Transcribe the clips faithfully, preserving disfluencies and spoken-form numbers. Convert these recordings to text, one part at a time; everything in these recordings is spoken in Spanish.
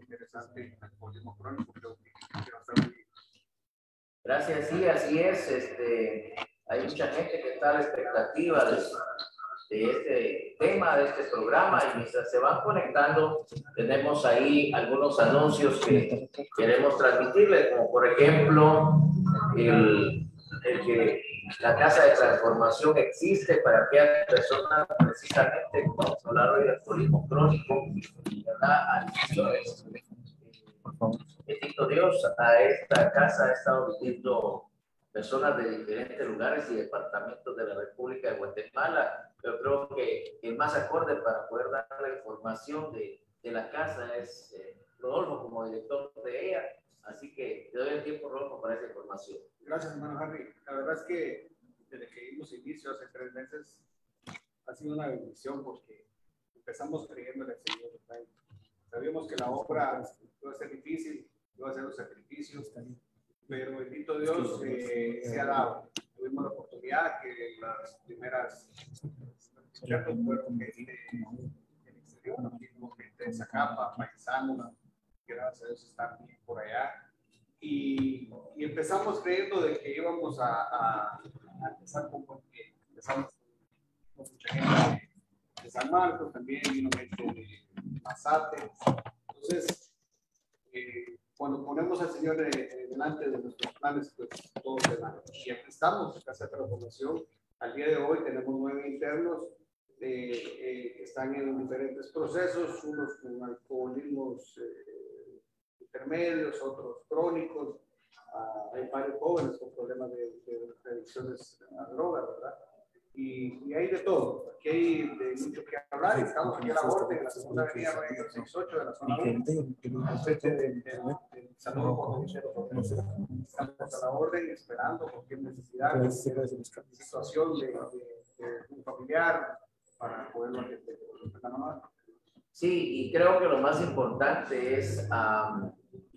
interesante en alcoholismo crónico. Creo que, que va a estar muy bien. Gracias, sí, así es. Este, hay mucha gente que está a la expectativa de, de este tema, de este programa, y mientras se van conectando, tenemos ahí algunos anuncios que queremos transmitirles, como por ejemplo, el, el que la Casa de Transformación existe para aquellas personas precisamente controladas del alcoholismo crónico, ¿verdad? Adicciones. Bendito Dios, a esta casa ha estado viniendo personas de diferentes lugares y departamentos de la República de Guatemala. Yo creo que el más acorde para poder dar la información de, de la casa es eh, Rodolfo como director de ella. Así que te doy el tiempo, Rodolfo, para esa información. Gracias, hermano Harry. La verdad es que desde que dimos inicio hace tres meses ha sido una bendición porque empezamos creyendo en el Señor. Sabíamos que la obra iba a ser difícil, iba a ser un sacrificio, pero bendito Dios eh, se ha dado. Tuvimos la oportunidad que las primeras conciertos fueron gente del exterior, gente de Zacapa, paisanos, que gracias a Dios están bien por allá. Y, y empezamos creyendo de que íbamos a, a, a empezar con buen pie. Empezamos con mucha gente de, de San Marcos, también vino gente de Mazate. Entonces, eh, cuando ponemos al Señor eh, eh, delante de nuestros planes, pues todos se dan. Y aquí estamos, en Casa de Transformación. Al día de hoy tenemos nueve internos eh, eh, que están en diferentes procesos, unos con alcoholismos eh, intermedios, otros crónicos. Uh, hay varios jóvenes con problemas de, de, de adicciones a drogas, ¿verdad? Y, y hay de todo. Aquí hay de mucho que hablar. Estamos aquí a la orden, en la segunda avenida sesenta y ocho de la zona uno, al frente del de, de, de Salón Condominero. Estamos a la orden, esperando cualquier necesidad, cualquier situación de, de, de un familiar para poderlo atender. Sí, y creo que lo más importante es, um,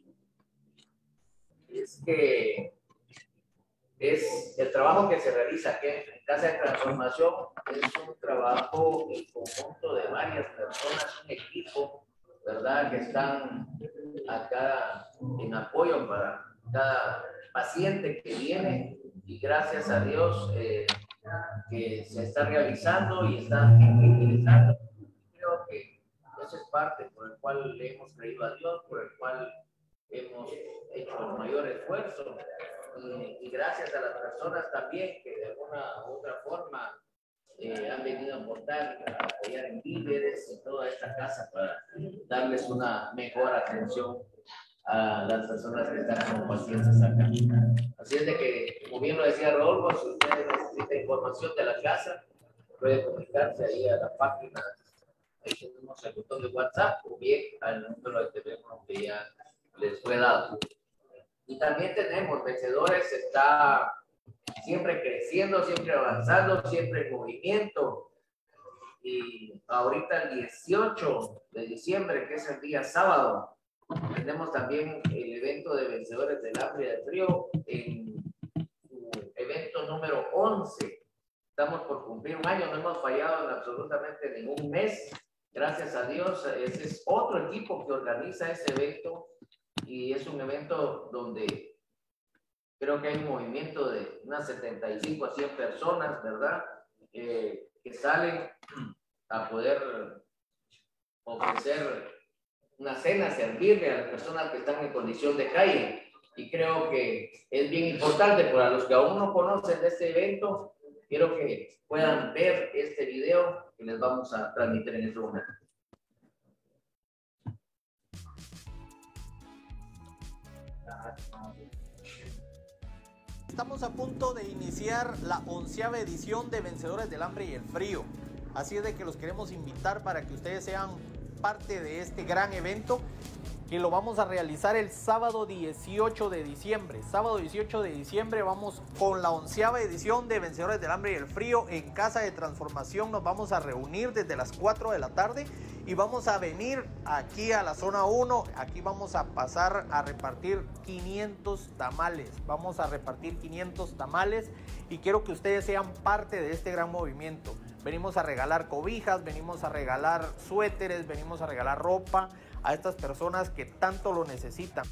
es que es el trabajo que se realiza aquí en Casa de Transformación. Es un trabajo en conjunto de varias personas, un equipo, ¿verdad? Que están acá en apoyo para cada paciente que viene, y gracias a Dios eh, que se está realizando y están utilizando. Creo que eso es parte por el cual le hemos creído a Dios, por el cual hemos hecho el mayor esfuerzo. Y, y gracias a las personas también que de alguna u otra forma eh, han venido a aportar, a apoyar en líderes en toda esta casa para darles una mejor atención a las personas que están como pacientes acá. Así es de que, como bien lo decía Rodolfo, si usted necesita información de la casa, puede comunicarse ahí a la página. Ahí tenemos el botón de WhatsApp o bien al número de teléfono que ya les fue dado. Y también tenemos Vencedores, está siempre creciendo, siempre avanzando, siempre en movimiento. Y ahorita el dieciocho de diciembre, que es el día sábado, tenemos también el evento de Vencedores del Hambre y del Frío en su evento número once. Estamos por cumplir un año, no hemos fallado en absolutamente ningún mes. Gracias a Dios, ese es otro equipo que organiza ese evento. Y es un evento donde creo que hay un movimiento de unas setenta y cinco a cien personas, ¿verdad? Eh, que salen a poder ofrecer una cena, servirle a las personas que están en condición de calle. Y creo que es bien importante para los que aún no conocen de este evento, quiero que puedan ver este video que les vamos a transmitir en este momento. Estamos a punto de iniciar la onceava edición de Vencedores del Hambre y el Frío. Así es de que los queremos invitar para que ustedes sean parte de este gran evento que lo vamos a realizar el sábado dieciocho de diciembre. Sábado dieciocho de diciembre vamos con la onceava edición de Vencedores del Hambre y el Frío en Casa de Transformación. Nos vamos a reunir desde las cuatro de la tarde y vamos a venir aquí a la zona uno. Aquí vamos a pasar a repartir quinientos tamales. Vamos a repartir quinientos tamales y quiero que ustedes sean parte de este gran movimiento. Venimos a regalar cobijas, venimos a regalar suéteres, venimos a regalar ropa a estas personas que tanto lo necesitan.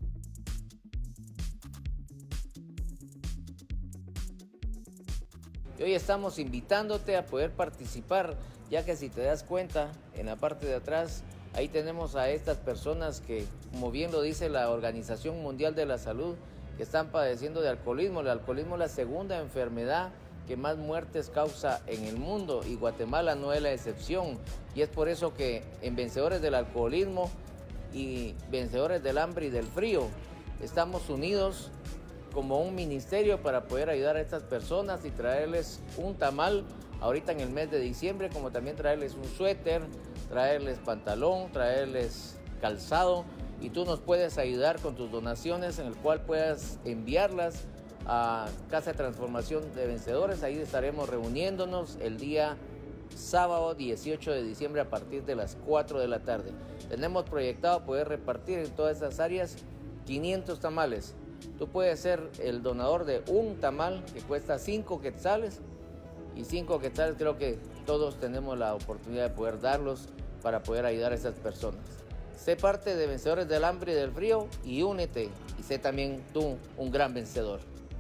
Y hoy estamos invitándote a poder participar, ya que si te das cuenta, en la parte de atrás, ahí tenemos a estas personas que, como bien lo dice la Organización Mundial de la Salud, que están padeciendo de alcoholismo. El alcoholismo es la segunda enfermedad que más muertes causa en el mundo y Guatemala no es la excepción. Y es por eso que en Vencedores del Alcoholismo y Vencedores del Hambre y del Frío estamos unidos como un ministerio para poder ayudar a estas personas y traerles un tamal ahorita en el mes de diciembre, como también traerles un suéter, traerles pantalón, traerles calzado, y tú nos puedes ayudar con tus donaciones en el cual puedas enviarlas a Casa de Transformación de Vencedores. Ahí estaremos reuniéndonos el día sábado dieciocho de diciembre a partir de las cuatro de la tarde. Tenemos proyectado poder repartir en todas esas áreas quinientos tamales. Tú puedes ser el donador de un tamal que cuesta cinco quetzales, y cinco quetzales creo que todos tenemos la oportunidad de poder darlos para poder ayudar a esas personas. Sé parte de Vencedores del Hambre y del Frío y únete, y sé también tú un gran vencedor.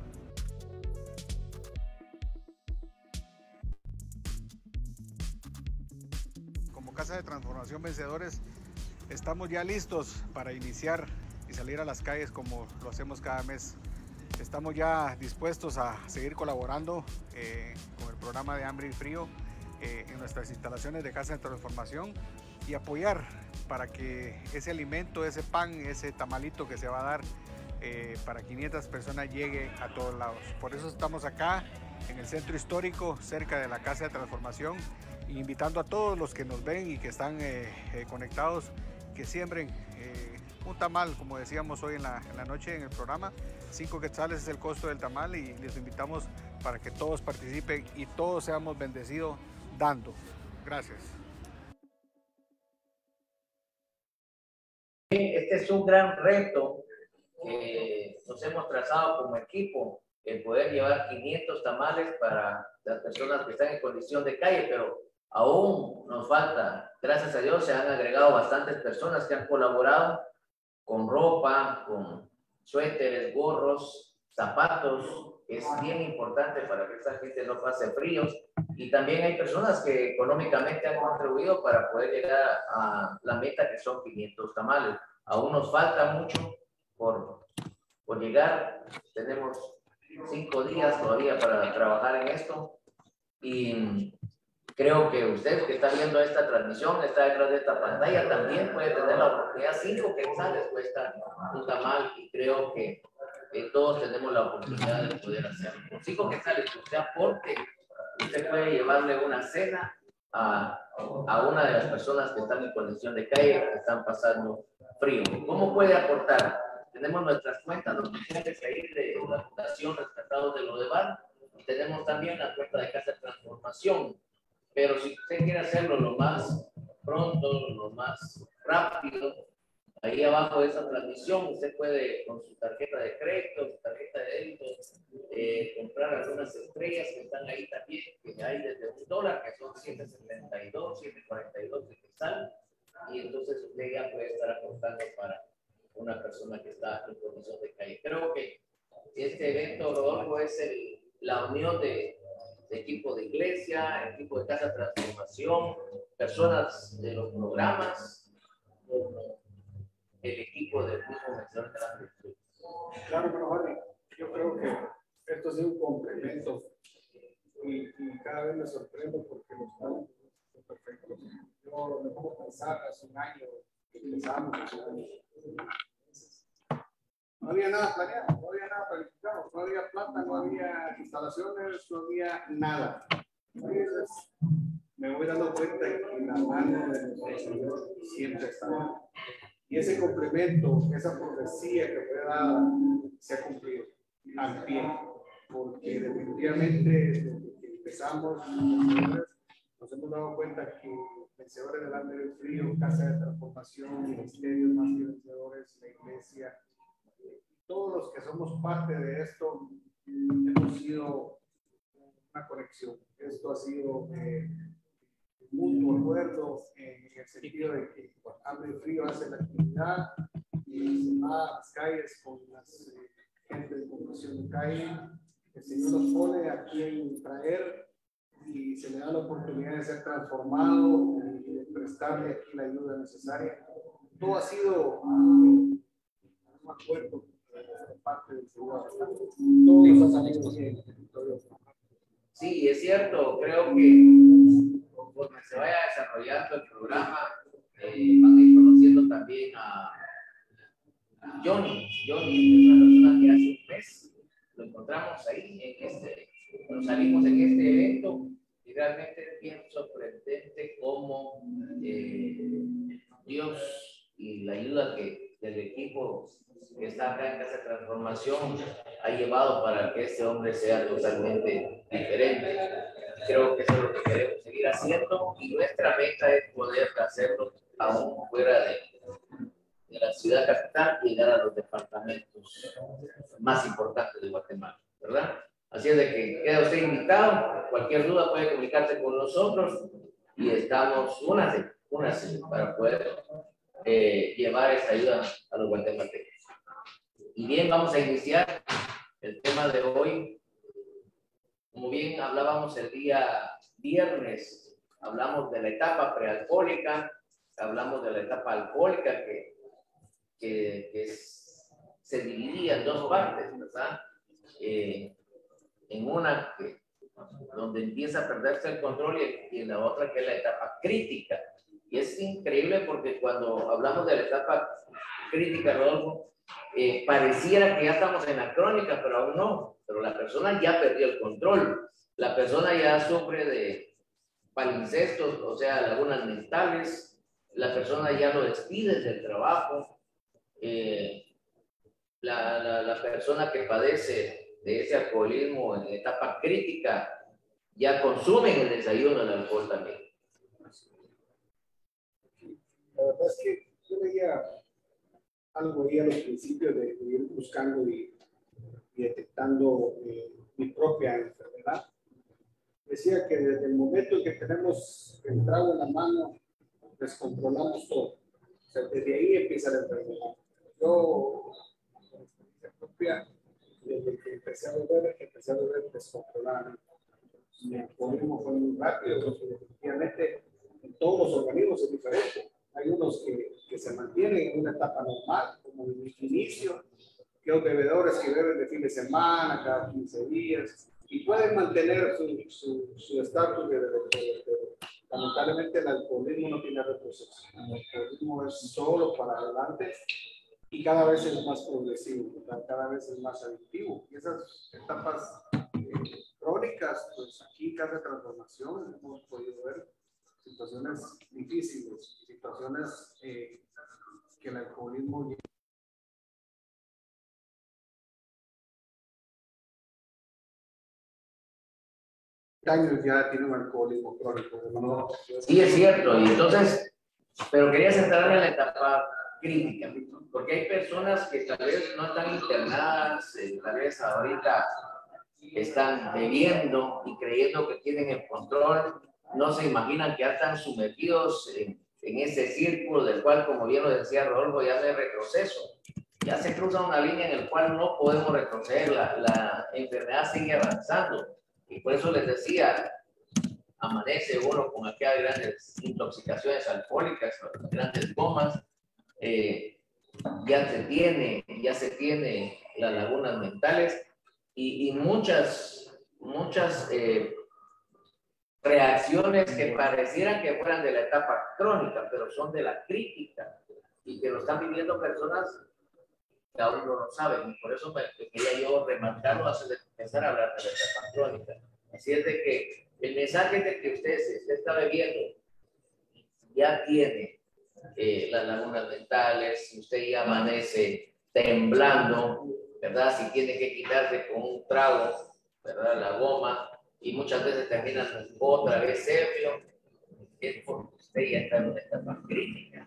Como Casa de Transformación Vencedores estamos ya listos para iniciar y salir a las calles como lo hacemos cada mes. Estamos ya dispuestos a seguir colaborando eh, con el programa de Hambre y Frío eh, en nuestras instalaciones de Casa de Transformación y apoyar para que ese alimento, ese pan, ese tamalito que se va a dar eh, para quinientas personas llegue a todos lados. Por eso estamos acá en el centro histórico, cerca de la Casa de Transformación, invitando a todos los que nos ven y que están eh, eh, conectados, que siembren eh, un tamal, como decíamos hoy en la, en la noche en el programa. Cinco quetzales es el costo del tamal y les invitamos para que todos participen y todos seamos bendecidos dando. Gracias. Este es un gran reto que nos hemos trazado como equipo, el poder llevar quinientos tamales para las personas que están en condición de calle, pero aún nos falta. Gracias a Dios se han agregado bastantes personas que han colaborado con ropa, con suéteres, gorros, zapatos. Es bien importante para que esta gente no pase fríos. Y también hay personas que económicamente han contribuido para poder llegar a la meta, que son quinientos tamales. Aún nos falta mucho por, por llegar. Tenemos cinco días todavía para trabajar en esto. Y creo que usted que está viendo esta transmisión, está detrás de esta pantalla, también puede tener la oportunidad. Cinco quetzales cuesta un tamal y creo que eh, todos tenemos la oportunidad de poder hacerlo. Con cinco quetzales que usted aporte, usted puede llevarle una cena a, a una de las personas que están en condición de calle, que están pasando frío. ¿Cómo puede aportar? Tenemos nuestras cuentas oficiales ahí de la Fundación Rescatados de Lodebar, y tenemos también la cuenta de Casa de Transformación. Pero si usted quiere hacerlo lo más pronto, lo más rápido, ahí abajo de esa transmisión usted puede con su tarjeta de crédito, su tarjeta de débito, eh, comprar algunas estrellas que están ahí también, que hay desde un dólar, que son siete setenta y dos, siete cuarenta y dos de cristal, y entonces usted ya puede estar aportando para una persona que está en condición de calle. Creo que este evento, Rodolfo, es el, la unión de de equipo de iglesia, equipo de Casa de Transformación, personas de los programas, como el equipo del mismo Vencedor de la Virtud. Claro, pero Jorge, yo creo que esto ha sido un complemento y, y cada vez me sorprendo porque los planes son perfectos. Yo me pongo a pensar hace un año que empezamos, no había nada planeado, no había nada planificado, no había plata, no había instalaciones, no había nada. Entonces, me voy dando cuenta que la mano de nuestro Señor siempre está. Y ese complemento, esa profecía que fue dada, se ha cumplido al pie. Porque definitivamente, desde que empezamos, nos hemos dado cuenta que Vencedores del Hambre y del Frío, Casa de Transformación, Ministerios Más que Vencedores, la Iglesia, todos los que somos parte de esto hemos sido una conexión. Es esto ha sido eh, mutuo acuerdo eh, en el sentido de que hambre y frío hace la actividad y se va a las calles con las eh, gente de población de calle. El Señor nos pone aquí en traer y se le da la oportunidad de ser transformado y de prestarle aquí la ayuda necesaria. Todo ha sido un acuerdo de parte del Señor. Todos los amigos bien. Sí, es cierto. Creo que conforme se vaya desarrollando el programa, eh, van a ir conociendo también a Johnny. Johnny es una persona que hace un mes lo encontramos ahí, en este, nos salimos en este evento y realmente es bien sorprendente cómo eh, Dios y la ayuda que del equipo que está acá en Casa de Transformación ha llevado para que este hombre sea totalmente diferente. Creo que eso es lo que queremos seguir haciendo y nuestra meta es poder hacerlo aún fuera de de la ciudad capital y llegar a los departamentos más importantes de Guatemala, ¿verdad? Así es de que queda usted invitado, cualquier duda puede comunicarse con nosotros y estamos únase, únase para poder eh, llevar esta ayuda a los guatemaltecos. Y bien, vamos a iniciar el tema de hoy. Como bien hablábamos el día viernes, hablamos de la etapa prealcohólica, hablamos de la etapa alcohólica que Que, que es, se dividía en dos partes, ¿verdad? Eh, en una que, donde empieza a perderse el control y, y en la otra que es la etapa crítica. Y es increíble porque cuando hablamos de la etapa crítica, Rodolfo, eh, pareciera que ya estamos en la crónica, pero aún no. Pero la persona ya perdió el control. La persona ya sufre de palimpsestos, o sea, lagunas mentales. La persona ya lo despide del trabajo. Eh, la, la, la persona que padece de ese alcoholismo en etapa crítica ya consume en el desayuno el alcohol también. La verdad es que yo veía algo ahí a los principios de, de ir buscando y, y detectando eh, mi propia enfermedad. Decía que desde el momento en que tenemos el trago en la mano, descontrolamos todo. O sea, desde ahí empieza la enfermedad. Yo, por experiencia propia, desde que empecé a beber, empecé a beber descontroladamente. Mi alcoholismo fue muy rápido, porque definitivamente en todos los organismos es diferente. Hay unos que, que se mantienen en una etapa normal, como en el inicio, que hay bebedores que beben de fin de semana, cada quince días, y pueden mantener su estatus de bebedor. Lamentablemente el alcoholismo no tiene retroceso. El alcoholismo es solo para adelante y cada vez es más progresivo, ¿verdad? Cada vez es más adictivo. Y esas etapas eh, crónicas, pues aquí en Casa de Transformación hemos podido ver situaciones difíciles, situaciones eh, que el alcoholismo años ya tiene un alcoholismo crónico, ¿no? Sí, es cierto. Y entonces, pero quería centrarme en la etapa crítica, porque hay personas que tal vez no están internadas, eh, tal vez ahorita están bebiendo y creyendo que tienen el control, no se imaginan que ya están sumergidos en, en ese círculo del cual, como bien lo decía Rodolfo, ya no hay retroceso. Ya se cruza una línea en la cual no podemos retroceder, la, la enfermedad sigue avanzando. Y por eso les decía, amanece uno con aquellas grandes intoxicaciones alcohólicas, grandes gomas, eh, ya se tiene, ya se tiene las lagunas mentales y, y muchas, muchas eh, reacciones que parecieran que fueran de la etapa crónica, pero son de la crítica y que lo están viviendo personas que aún no lo saben, y por eso me, quería yo remarcarlo antes de empezar a hablar de la etapa crónica. Así es de que el mensaje de que usted, si usted está bebiendo, ya tiene eh, las lagunas mentales, si usted ya amanece temblando, ¿verdad? Si tiene que quitarse con un trago, ¿verdad? La goma, y muchas veces termina otra vez ebrio, es porque usted ya está en una etapa crítica,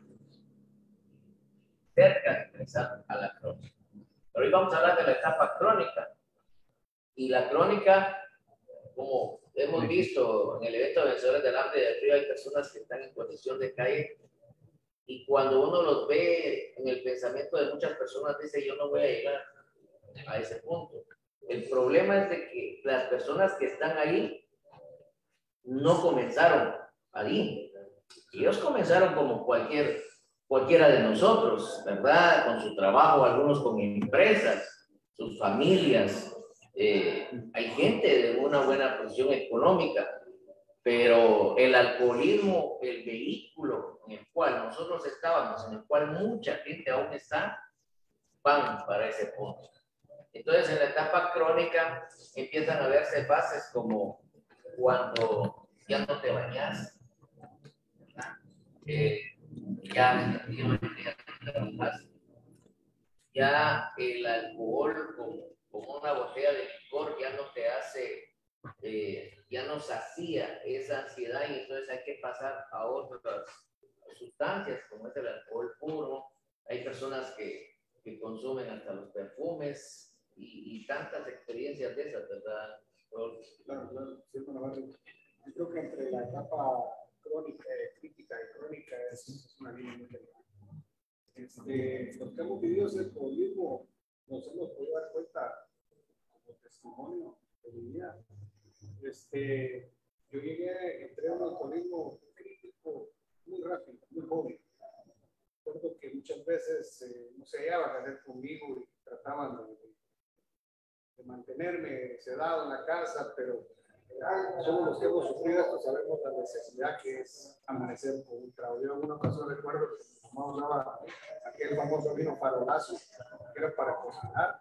cerca de empezar a la crónica. Pero hoy vamos a hablar de la etapa crónica. Y la crónica, como hemos visto en el evento de Vencedores del Hambre y del Frío, hay personas que están en condición de calle, y cuando uno los ve en el pensamiento de muchas personas, dice, yo no voy a llegar a ese punto. El problema es de que las personas que están ahí no comenzaron ahí. Ellos comenzaron como cualquier, cualquiera de nosotros, ¿verdad? Con su trabajo, algunos con empresas, sus familias. Eh, hay gente de una buena posición económica, pero el alcoholismo, el vehículo en el cual nosotros estábamos, en el cual mucha gente aún está, van para ese punto. Entonces, en la etapa crónica empiezan a verse fases como cuando ya no te bañas, eh, ya, ya el alcohol como, como una botella de licor ya no te hace, eh, ya no sacía esa ansiedad, y entonces hay que pasar a otras sustancias como es el alcohol puro. Hay personas que, que consumen hasta los perfumes y, y tantas experiencias de esas, ¿verdad? Claro, claro, sí, bueno, yo creo que entre la etapa crónica, eh, crítica y crónica es, es una línea muy delgada. Este, los que hemos vivido ese alcoholismo nos hemos podido dar cuenta como testimonio de mi vida. Este, yo llegué, entré a un alcoholismo crítico muy rápido, muy joven. Recuerdo que muchas veces eh, no se hallaban a hacer conmigo y trataban de, de mantenerme sedado en la casa, pero ah, somos los que hemos sufrido esto, sabemos la necesidad que es amanecer con un trago. Yo en una ocasión recuerdo que mi mamá usaba aquel famoso vino farolazo, que era para cocinar.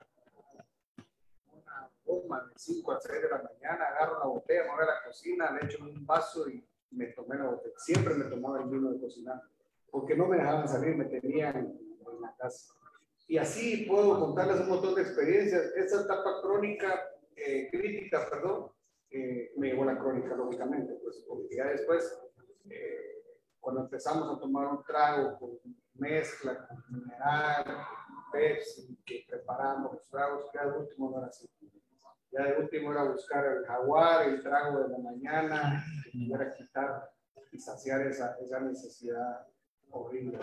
Una bomba de cinco a seis de la mañana, agarro la botella, me voy a la cocina, le echo un vaso y me tomé la botella. Siempre me tomaba el vino de cocinar, porque no me dejaban salir, me tenían en la casa. Y así puedo contarles un montón de experiencias. Esa etapa crónica, eh, crítica, perdón, eh, me llevó a la crónica, lógicamente, pues, porque ya después, eh, cuando empezamos a tomar un trago con mezcla, con mineral, con Pepsi, que preparamos los tragos, ya de último no era así. Ya de último era buscar el jaguar, el trago de la mañana, que pudiera quitar y saciar esa, esa necesidad horrible.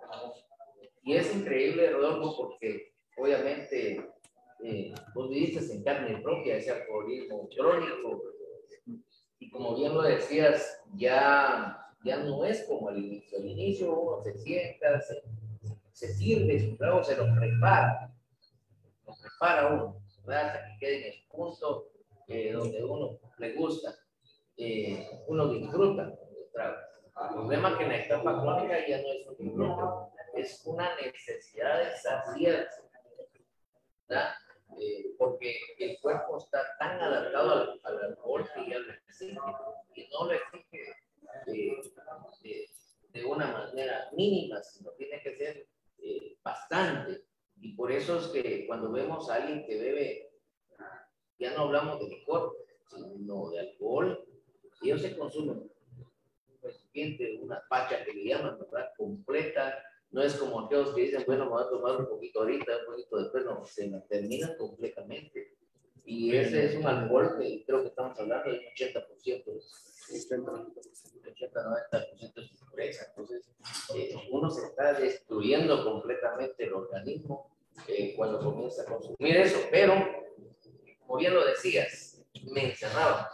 Y es increíble, Rodolfo, porque obviamente eh, vos viviste en carne propia ese alcoholismo crónico, y como bien lo decías, ya, ya no es como al inicio. Al inicio uno se sienta, se, se sirve su trago, se lo prepara, lo prepara uno, ¿verdad? Hasta que quede en el punto eh, donde uno le gusta, eh, uno disfruta del trago. El problema es que en la etapa crónica ya no es un disfrute, es una necesidad de saciar, ¿verdad? Eh, porque el cuerpo está tan adaptado al, al alcohol que ya lo exige, y no lo exige de, de, de una manera mínima, sino tiene que ser eh, bastante. Y por eso es que cuando vemos a alguien que bebe, ya no hablamos de licor, sino de alcohol, ellos se consumen un recipiente, una pacha que le llaman, ¿verdad? Completa. No es como aquellos que dicen, bueno, me voy a tomar un poquito ahorita, un poquito después, no, se la terminan completamente. Y ese es un alcohol que creo que estamos hablando de un ochenta por ciento, ochenta a noventa por ciento de su pureza. Entonces, eh, uno se está destruyendo completamente el organismo eh, cuando comienza a consumir eso. Pero, como bien lo decías, me encerraba.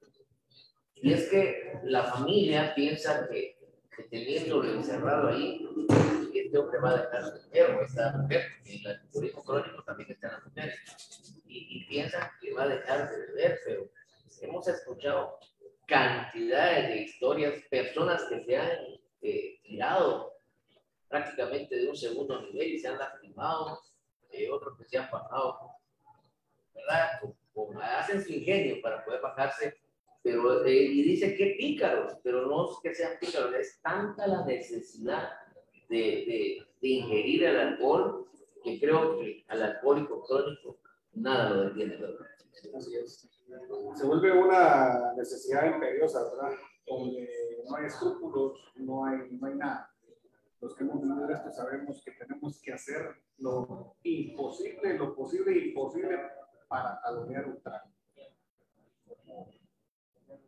Y es que la familia piensa que, que teniéndolo encerrado ahí, este hombre va a dejar de beber, o esta mujer, en el alcoholismo crónico también están las mujeres, y, y piensan que va a dejar de beber, pero hemos escuchado cantidades de historias, personas que se han eh, tirado prácticamente de un segundo nivel y se han lastimado, eh, otros que se han bajado, ¿verdad? O, o hacen su ingenio para poder bajarse, pero, eh, y dice que pícaros, pero no es que sean pícaros, es tanta la necesidad de, de, de ingerir el alcohol que creo que al alcohólico crónico nada lo detiene, ¿verdad? Así es. Se vuelve una necesidad imperiosa, ¿verdad? Donde no hay escrúpulos, no hay, no hay nada. Los que hemos vivido esto sabemos que tenemos que hacer lo imposible, lo posible e imposible para talonear un trago.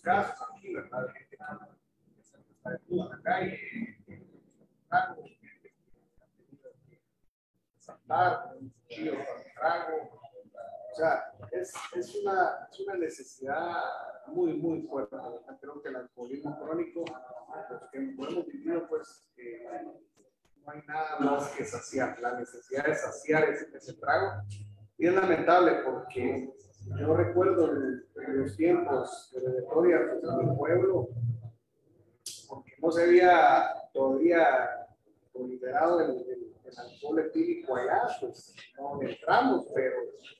casos aquí, ¿verdad? De gente que está desnuda en la calle, trago, gente que ha tenido que saltar, un cuchillo para el trago. O sea, es, es, una, es una necesidad muy, muy fuerte. ¿Verdad? Creo que el alcoholismo crónico, los que lo hemos vivido, pues eh, no hay nada más que saciar. La necesidad de saciar ese, ese trago. Y es lamentable porque yo recuerdo en, en los tiempos de Victoria, pues, en mi pueblo, porque no se había todavía liberado el, el, el alcohol etílico allá, pues no entramos, pero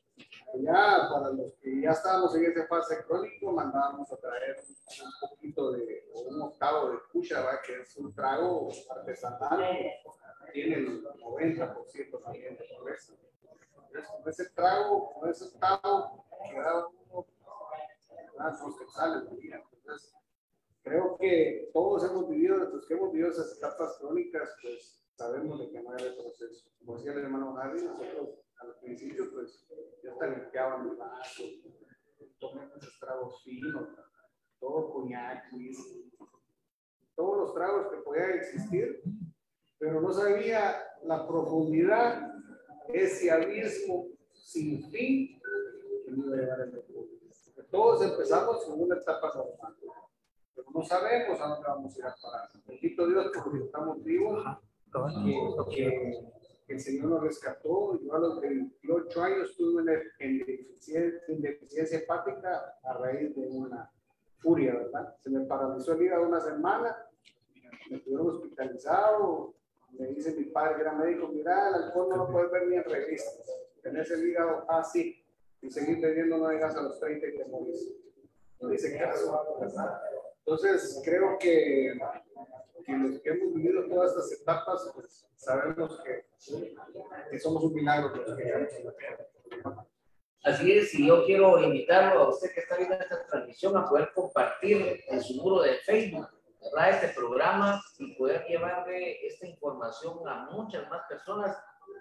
ya para los que ya estábamos en esa fase crónica, mandábamos a traer un poquito de, o un octavo de cucha, ¿verdad? Que es un trago artesanal, tiene el noventa por ciento también de pobreza. Entonces, con ese trago, con ese octavo, quedaba uno, no se sale de día. Entonces, creo que todos hemos vivido, los que hemos vivido esas etapas crónicas, pues sabemos de que no hay retroceso. Como decía el hermano Harry, nosotros al principio, pues, ya hasta limpiaban el vaso, tomen esos tragos finos, todo coñac, whisky, todos los tragos que podían existir, pero no sabía la profundidad, ese abismo sin fin que nos iba a llevar el alcohol. Todos empezamos en una etapa normal, pero no sabemos a dónde vamos a ir a parar. Bendito Dios, porque estamos vivos, que, que el Señor nos rescató. Yo a los veintiocho años estuve en, en, deficiencia, en deficiencia hepática a raíz de una furia, ¿verdad? Se me paralizó el hígado una semana, me tuvieron hospitalizado. Me dice mi padre, que era médico, mira, el alcohol no lo puedes ver ni en revistas. Tenés el hígado así, y seguir bebiendo no llegas a los treinta y te morís. No dice caso, ¿verdad? Entonces, creo que, que los que hemos vivido todas estas etapas, pues sabemos que, que somos un milagro los que llegamos a la tierra. Así es, y yo quiero invitarlo a usted que está viendo esta transmisión a poder compartir en su muro de Facebook, ¿verdad?, este programa y poder llevarle esta información a muchas más personas.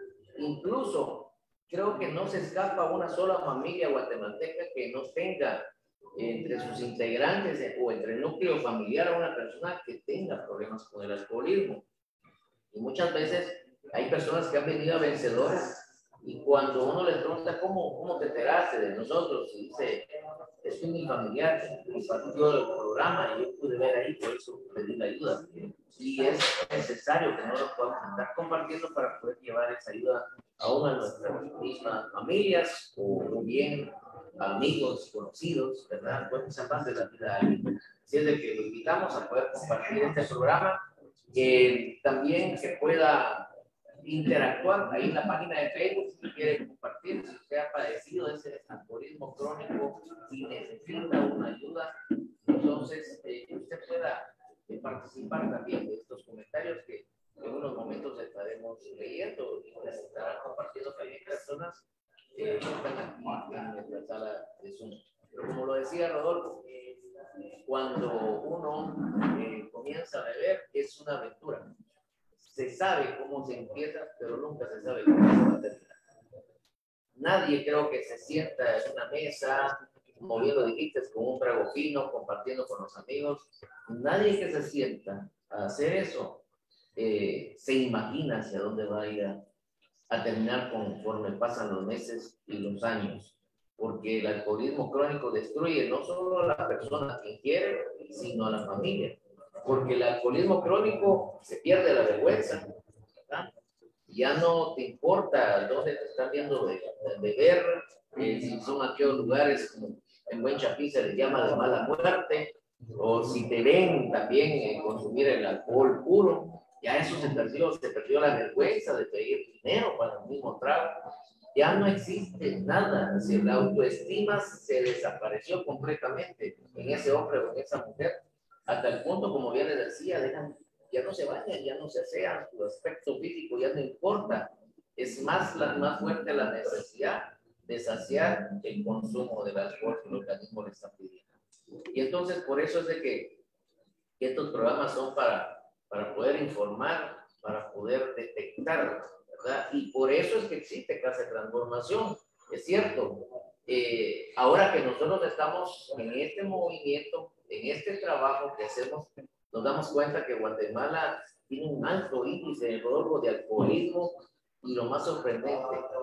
Incluso creo que no se escapa una sola familia guatemalteca que no tenga entre sus integrantes o entre el núcleo familiar a una persona que tenga problemas con el alcoholismo. Y muchas veces hay personas que han venido a vencedores y cuando uno les pregunta cómo, cómo te enteraste de nosotros, y dice, es que mi familiar compartió el programa y yo pude ver ahí, por eso pedí la ayuda. Y es necesario que no lo podamos estar compartiendo para poder llevar esa ayuda a una de nuestras mismas familias o bien amigos, conocidos, ¿verdad? Pueden ser más de la vida de alguien. Así es de que lo invitamos a poder compartir este programa, que también que pueda interactuar ahí en la página de Facebook si quiere compartir, si usted ha padecido ese alcoholismo crónico y necesita una ayuda, entonces eh, usted pueda eh, participar también de estos comentarios que en unos momentos estaremos leyendo y les estarán compartiendo también personas eh, que están aquí en nuestra sala de Zoom. Pero como lo decía Rodolfo, eh, cuando uno eh, comienza a beber es una aventura. Se sabe cómo se empieza, pero nunca se sabe cómo se va a terminar. Nadie creo que se sienta en una mesa, como bien lo dijiste, con un trago fino, compartiendo con los amigos. Nadie que se sienta a hacer eso eh, se imagina hacia dónde va a ir a, a terminar conforme pasan los meses y los años. Porque el alcoholismo crónico destruye no solo a la persona que ingiere, sino a la familia. Porque el alcoholismo crónico se pierde la vergüenza, ¿verdad? Ya no te importa dónde te están viendo de, de beber, eh, si son aquellos lugares como en Buen Chapí se les llama de mala muerte, o si te ven también eh, consumir el alcohol puro, ya eso se perdió, se perdió la vergüenza de pedir dinero para el mismo trago. Ya no existe nada, es decir, la autoestima se desapareció completamente en ese hombre o en esa mujer. Hasta el punto, como bien les decía, dejan, ya no se bañan, ya no se asean, su aspecto físico ya no importa. Es más, la, más fuerte la necesidad de saciar el consumo del alcohol que el organismo le está pidiendo. Y entonces, por eso es de que, que estos programas son para, para poder informar, para poder detectar, ¿verdad? Y por eso es que existe Casa de Transformación. Es cierto, eh, ahora que nosotros estamos en este movimiento, en este trabajo que hacemos, nos damos cuenta que Guatemala tiene un alto índice de robo de alcoholismo y lo más sorprendente,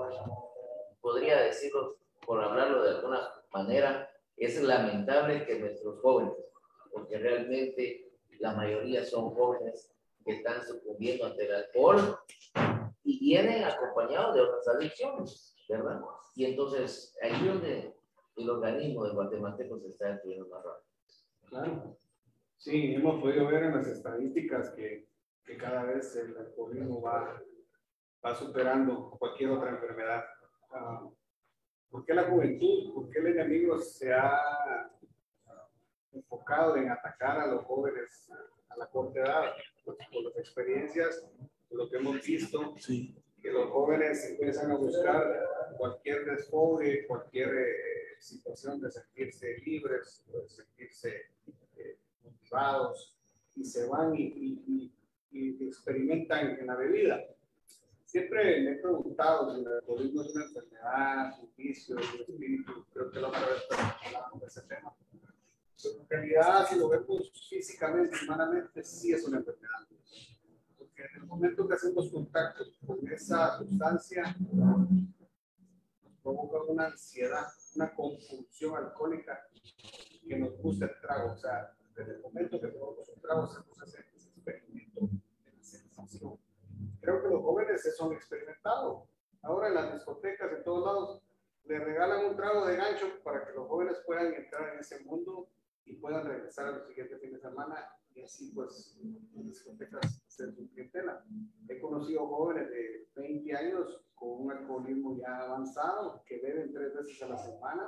podría decirlo, por hablarlo de alguna manera, es lamentable que nuestros jóvenes, porque realmente la mayoría son jóvenes que están sucumbiendo ante el alcohol y vienen acompañados de otras adicciones, ¿verdad? Y entonces, ahí es donde el organismo de guatemaltecos se está destruyendo más rápido. Claro. Sí, hemos podido ver en las estadísticas que, que cada vez el alcoholismo va, va superando cualquier otra enfermedad. Uh, ¿Por qué la juventud? ¿Por qué el enemigo se ha enfocado en atacar a los jóvenes a la corta edad? Pues por las experiencias, por lo que hemos visto, sí, que los jóvenes empiezan a buscar cualquier desfogue, cualquier eh, situación de sentirse libres, de sentirse eh, motivados, y se van y, y, y, y experimentan en la bebida. Siempre me he preguntado si el alcoholismo es una enfermedad, un vicio, un espíritu. Creo que la otra vez hablamos de ese tema. Pero en realidad, si lo vemos físicamente, humanamente, sí es una enfermedad. Porque en el momento que hacemos contacto con esa sustancia, nos provoca una ansiedad, una compulsión alcohólica que nos gusta el trago. O sea, desde el momento que probamos un trago, se nos hace ese experimento de la sensación. Creo que los jóvenes se son experimentados. Ahora en las discotecas, en todos lados, le regalan un trago de gancho para que los jóvenes puedan entrar en ese mundo y puedan regresar al siguiente fin de semana y así pues las discotecas hacer su clientela. He conocido jóvenes de veinte años con un alcoholismo ya avanzado que beben tres veces a la semana,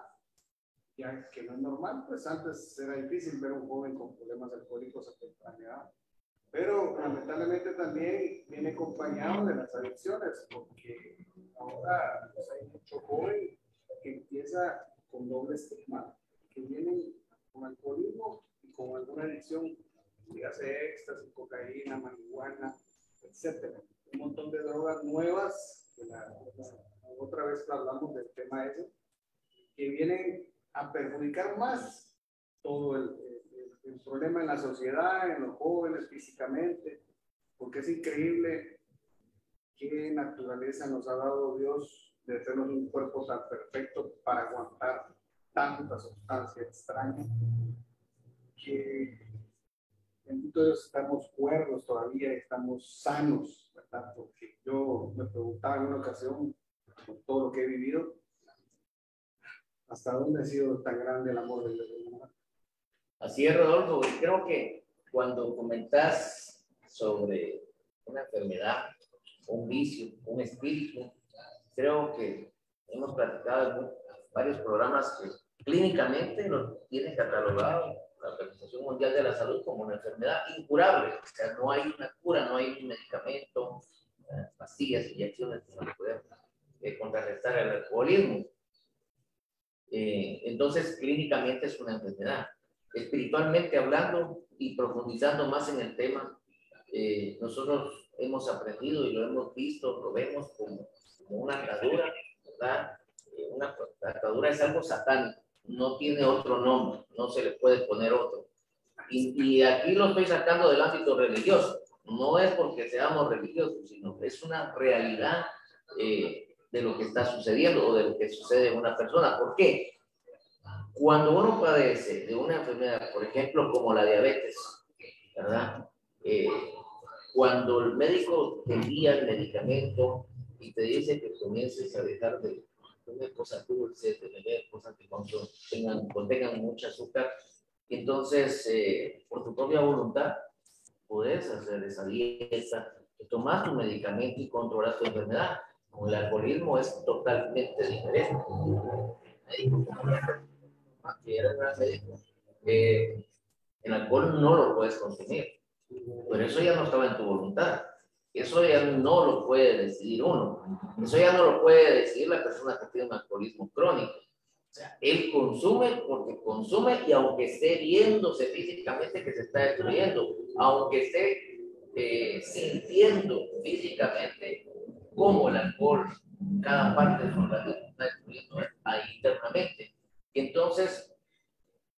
ya que no es normal, pues antes era difícil ver a un joven con problemas alcohólicos a temprana edad. Pero lamentablemente también viene acompañado de las adicciones, porque ahora pues, hay mucho joven que empieza con doble estigma, que vienen con alcoholismo y con alguna adicción, dígase éxtasis, cocaína, marihuana, etcétera. Un montón de drogas nuevas, que la, la, otra vez hablamos del tema ese, que vienen a perjudicar más todo el, el, el problema en la sociedad, en los jóvenes físicamente, porque es increíble qué naturaleza nos ha dado Dios de hacernos un cuerpo tan perfecto para aguantar tanta sustancia extraña, que bendito Dios estamos cuerdos todavía, estamos sanos, ¿verdad? Porque yo me preguntaba en una ocasión, con todo lo que he vivido, ¿hasta dónde ha sido tan grande el amor de Dios? Así es, Rodolfo, y creo que cuando comentas sobre una enfermedad, un vicio, un espíritu, creo que hemos platicado en varios programas que clínicamente lo tiene catalogado la Organización Mundial de la Salud como una enfermedad incurable. O sea, no hay una cura, no hay un medicamento, eh, pastillas, inyecciones para poder eh, contrarrestar el alcoholismo. Eh, entonces, clínicamente es una enfermedad. Espiritualmente hablando y profundizando más en el tema, eh, nosotros hemos aprendido y lo hemos visto, lo vemos como, como una atadura, ¿verdad? Eh, una atadura es algo satánico, no tiene otro nombre, no se le puede poner otro. Y, y aquí lo estoy sacando del ámbito religioso, no es porque seamos religiosos, sino que es una realidad eh, de lo que está sucediendo o de lo que sucede en una persona. ¿Por qué? Cuando uno padece de una enfermedad, por ejemplo, como la diabetes, ¿verdad? Eh, cuando el médico te envía el medicamento y te dice que comiences a dejar de comer cosas dulces, de beber cosas que contengan, contengan mucho azúcar, entonces, eh, por tu propia voluntad, puedes hacer esa dieta, tomar tu medicamento y controlar tu enfermedad. Con el alcoholismo es totalmente diferente. El médico, que era el gran médico, eh, el alcohol no lo puedes consumir, pero eso ya no estaba en tu voluntad. Eso ya no lo puede decidir uno. Eso ya no lo puede decidir la persona que tiene un alcoholismo crónico. O sea, él consume porque consume y aunque esté viéndose físicamente que se está destruyendo, aunque esté eh, sintiendo físicamente cómo el alcohol, cada parte de su organismo está destruyendo ahí internamente. Y entonces,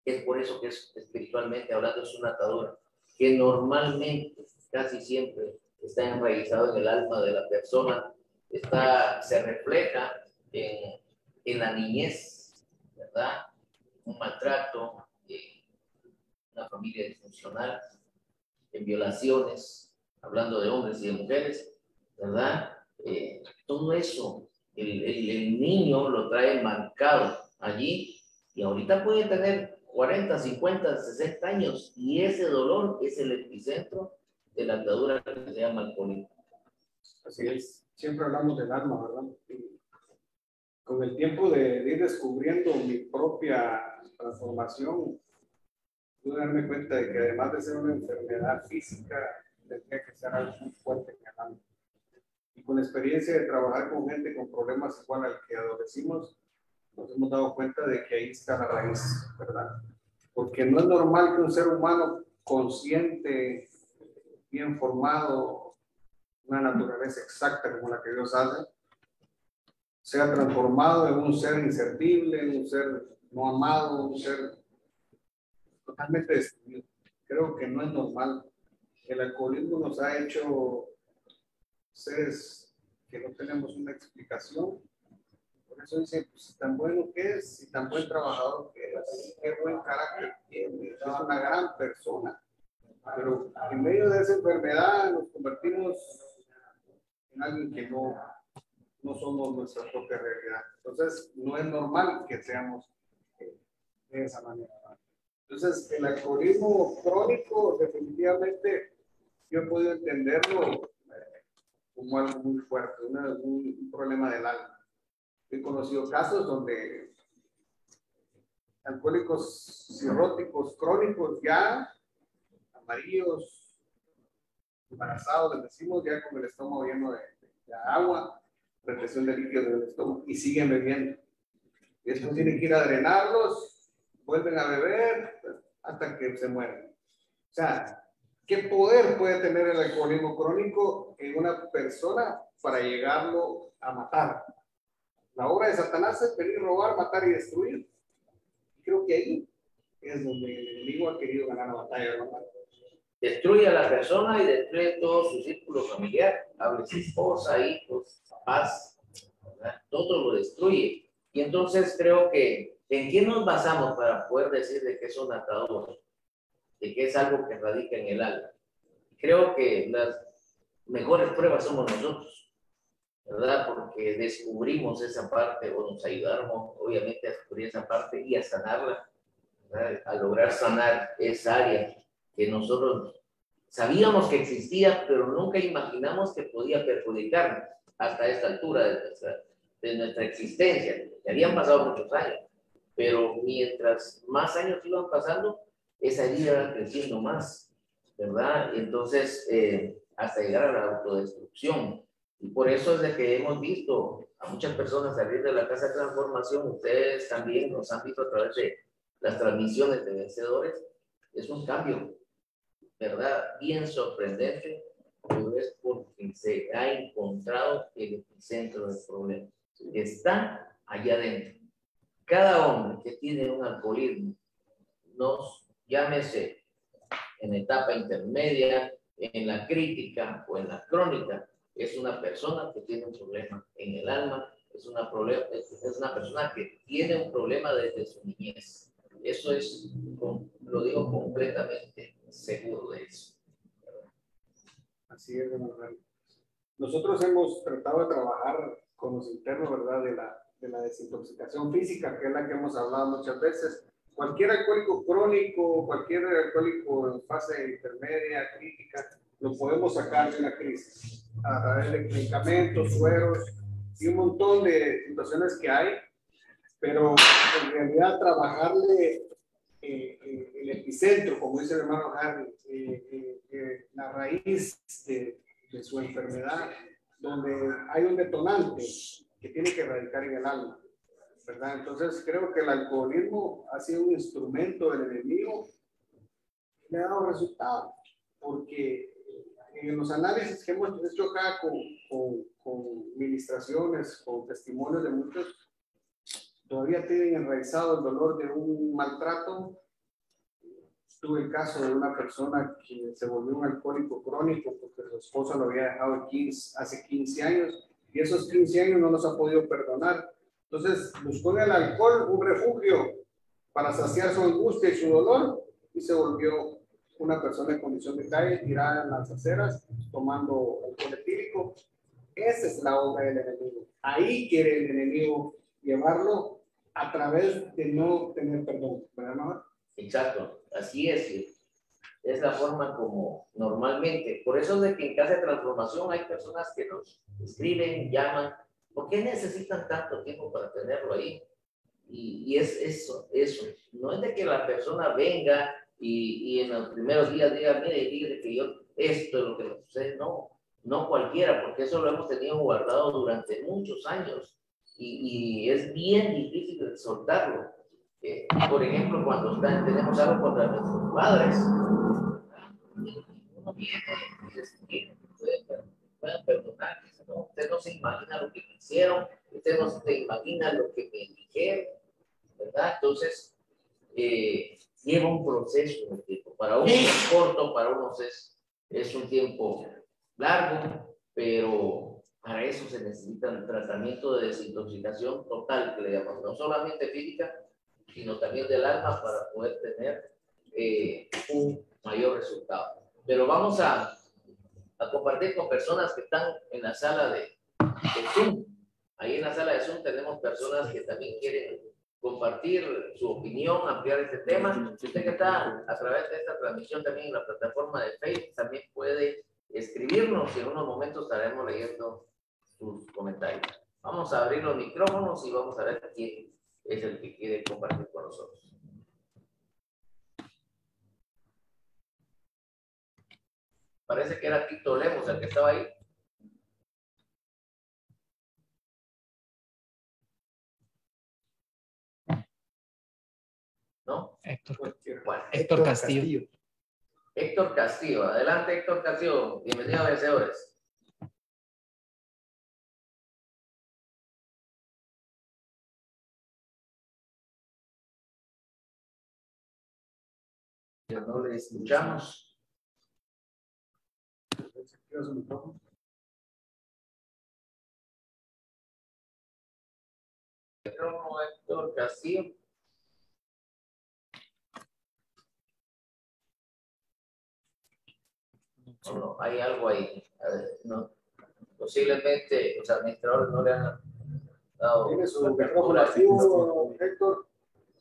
Es por eso que es, espiritualmente hablando, es una atadura que normalmente, casi siempre, está enraizado en el alma de la persona, está, se refleja en, en la niñez, ¿verdad? Un maltrato, en una familia disfuncional, en violaciones, hablando de hombres y de mujeres, ¿verdad? Eh, todo eso, el, el, el niño lo trae marcado allí y ahorita puede tener cuarenta, cincuenta, sesenta años y ese dolor es el epicentro de la atadura que se llama alcoholismo. Así es, siempre hablamos del alma, ¿verdad? Y con el tiempo de, de ir descubriendo mi propia transformación, pude darme cuenta de que además de ser una enfermedad física, tendría que ser algo muy fuerte en el alma. Y con la experiencia de trabajar con gente con problemas igual al que adolecimos, nos hemos dado cuenta de que ahí está la raíz, ¿verdad? Porque no es normal que un ser humano consciente, bien formado, una naturaleza exacta como la que Dios hace, sea transformado en un ser inservible, en un ser no amado, un ser totalmente destruido. Creo que no es normal. El alcoholismo nos ha hecho seres que no tenemos una explicación. Por eso dice, pues, tan bueno que es y tan buen trabajador que es, qué buen carácter tiene, es una gran persona. Pero en medio de esa enfermedad nos convertimos en alguien que no, no somos nuestra propia realidad. Entonces, no es normal que seamos eh, de esa manera. Entonces, el alcoholismo crónico, definitivamente, yo he podido entenderlo eh, como algo muy fuerte, una, un, un problema del alma. He conocido casos donde alcohólicos cirróticos crónicos ya amarillos, embarazados, les decimos, ya con el estómago lleno de, de agua, retención de líquidos del estómago, y siguen bebiendo. Y después tienen que ir a drenarlos, vuelven a beber hasta que se mueren. O sea, ¿qué poder puede tener el alcoholismo crónico en una persona para llegarlo a matar? La obra de Satanás es venir, robar, matar y destruir. Y creo que ahí es donde el enemigo ha querido ganar la batalla, hermano. Destruye a la persona y destruye todo su círculo familiar, habla su esposa, hijos, papás, ¿verdad? Todo lo destruye. Y entonces creo que, ¿en qué nos basamos para poder decir de que es un atador? De que es algo que radica en el alma. Creo que las mejores pruebas somos nosotros, ¿verdad? Porque descubrimos esa parte o nos ayudamos, obviamente, a descubrir esa parte y a sanarla, ¿verdad? A lograr sanar esa área que nosotros sabíamos que existía, pero nunca imaginamos que podía perjudicarnos hasta esta altura de nuestra, de nuestra existencia. Ya habían pasado muchos años, pero mientras más años iban pasando, esa herida iba creciendo más, ¿verdad? Entonces, eh, hasta llegar a la autodestrucción. Y por eso es de que hemos visto a muchas personas salir de la casa de transformación. Ustedes también nos han visto a través de las transmisiones de vencedores. Es un cambio, ¿verdad? Bien sorprendente, pero es porque se ha encontrado el epicentro del problema. Está allá adentro. Cada hombre que tiene un alcoholismo, nos llámese en etapa intermedia, en la crítica o en la crónica, es una persona que tiene un problema en el alma, es una, problema, es, es una persona que tiene un problema desde su niñez. Eso es, lo digo completamente seguro de eso. Así es, hermano. Nosotros hemos tratado de trabajar con los internos, ¿verdad? De la, de la desintoxicación física, que es la que hemos hablado muchas veces. Cualquier alcohólico crónico, cualquier alcohólico en fase intermedia, crítica, lo podemos sacar de una crisis a través de medicamentos, sueros y un montón de situaciones que hay, pero en realidad trabajarle eh, eh, el epicentro, como dice el hermano Harry, eh, eh, eh, la raíz de, de su enfermedad, donde hay un detonante que tiene que radicar en el alma, ¿verdad? Entonces creo que el alcoholismo ha sido un instrumento del enemigo que le ha dado resultados, porque en los análisis que hemos hecho acá con, con, con ministraciones, con testimonios de muchos, todavía tienen enraizado el dolor de un maltrato tuve el caso de una persona que se volvió un alcohólico crónico porque su esposa lo había dejado quince, hace quince años y esos quince años no los ha podido perdonar. Entonces buscó en el alcohol un refugio para saciar su angustia y su dolor y se volvió una persona en condición de calle, tirada en las aceras, tomando alcohol etílico. Esa es la obra del enemigo. Ahí quiere el enemigo llevarlo a través de no tener perdón, ¿verdad, mamá? Exacto, así es. Es la forma como normalmente. Por eso es de que en Casa de Transformación hay personas que nos escriben, llaman. ¿Por qué necesitan tanto tiempo para tenerlo ahí? Y, y es eso, eso. No es de que la persona venga y, y en los primeros días diga, mire, dígale que yo, esto es lo que me sucede. No, no cualquiera, porque eso lo hemos tenido guardado durante muchos años. Y, y es bien difícil de soltarlo. Eh, por ejemplo, cuando está, tenemos algo contra nuestros padres, uno viene y dice, miren, ustedes pueden perdonar, ¿no? Usted no se imagina lo que me hicieron, usted no se imagina lo que me dijeron, ¿verdad? Entonces, eh, lleva un proceso de tiempo. Para unos es corto, para unos es, es un tiempo largo, pero para eso se necesita un tratamiento de desintoxicación total, que le llamamos, no solamente física, sino también del alma para poder tener eh, un mayor resultado. Pero vamos a, a compartir con personas que están en la sala de, de Zoom. Ahí en la sala de Zoom tenemos personas que también quieren compartir su opinión, ampliar este tema. Si usted que está a través de esta transmisión también en la plataforma de Facebook, también puede escribirnos y en unos momentos estaremos leyendo sus comentarios. Vamos a abrir los micrófonos y vamos a ver quién es el que quiere compartir con nosotros. Parece que era Tito Lemos el que estaba ahí. ¿No? Héctor, bueno, Héctor, Héctor Castillo. Castillo. Héctor Castillo. Adelante, Héctor Castillo. Bienvenido a Vencedores. Ya no le escuchamos. Héctor Castillo. No, no, hay algo ahí. A ver, no. Posiblemente los administradores no le han dado. ¿Tiene su micrófono activo, Héctor?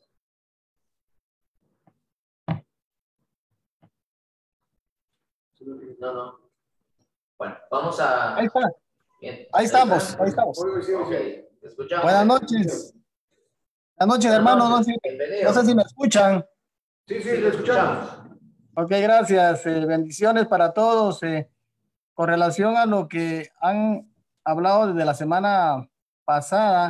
No, no. Bueno, vamos a. Ahí está. Bien. Ahí estamos, ahí estamos. Okay. Escuchamos. Buenas noches. Buenas noches, hermano. No sé, no sé si me escuchan. Sí, sí, le escuchamos. Ok, gracias. Eh, bendiciones para todos. Eh, con relación a lo que han hablado desde la semana pasada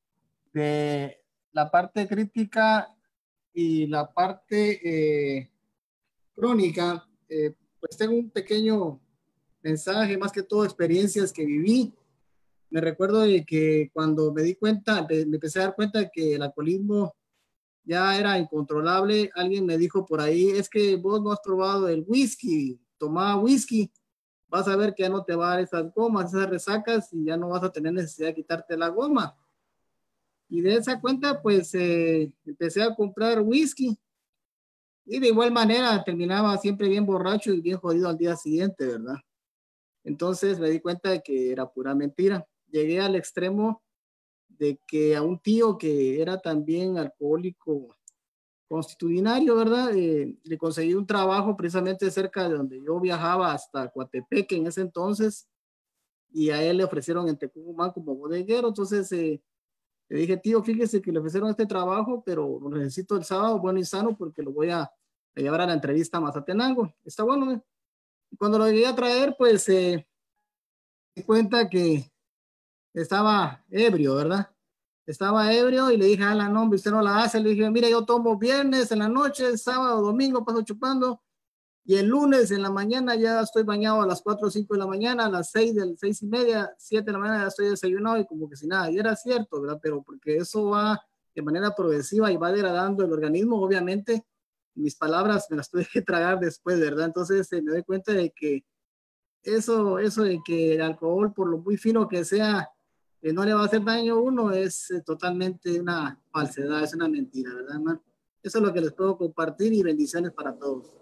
de la parte crítica y la parte eh, crónica, eh, pues tengo un pequeño mensaje, más que todo experiencias que viví. Me recuerdo de que cuando me di cuenta, me empecé a dar cuenta que el alcoholismo ya era incontrolable. Alguien me dijo por ahí, es que vos no has probado el whisky, toma whisky, vas a ver que ya no te va a dar esas gomas, esas resacas y ya no vas a tener necesidad de quitarte la goma. Y de esa cuenta, pues eh, empecé a comprar whisky y de igual manera terminaba siempre bien borracho y bien jodido al día siguiente, ¿verdad? Entonces me di cuenta de que era pura mentira. Llegué al extremo de que a un tío que era también alcohólico constitucionario, ¿verdad? Eh, le conseguí un trabajo precisamente cerca de donde yo viajaba hasta Coatepeque en ese entonces y a él le ofrecieron en Tecumán como bodeguero. Entonces eh, le dije, tío, fíjese que le ofrecieron este trabajo, pero lo necesito el sábado bueno y sano porque lo voy a, a llevar a la entrevista a Mazatenango. Está bueno, ¿eh? Y cuando lo llegué a traer, pues eh, me di cuenta que estaba ebrio, ¿verdad? Estaba ebrio y le dije, a la nombre, usted no la hace. Le dije, mira, yo tomo viernes en la noche, sábado, domingo, paso chupando. Y el lunes en la mañana ya estoy bañado a las cuatro o cinco de la mañana, a las seis, del seis y media, siete de la mañana ya estoy desayunado y como que sin nada. Y era cierto, ¿verdad? Pero porque eso va de manera progresiva y va degradando el organismo, obviamente mis palabras me las tuve que tragar después, ¿verdad? Entonces eh, me doy cuenta de que eso, eso de que el alcohol, por lo muy fino que sea, que no le va a hacer daño a uno, es eh, totalmente una falsedad, es una mentira, ¿verdad, hermano? Eso es lo que les puedo compartir y bendiciones para todos.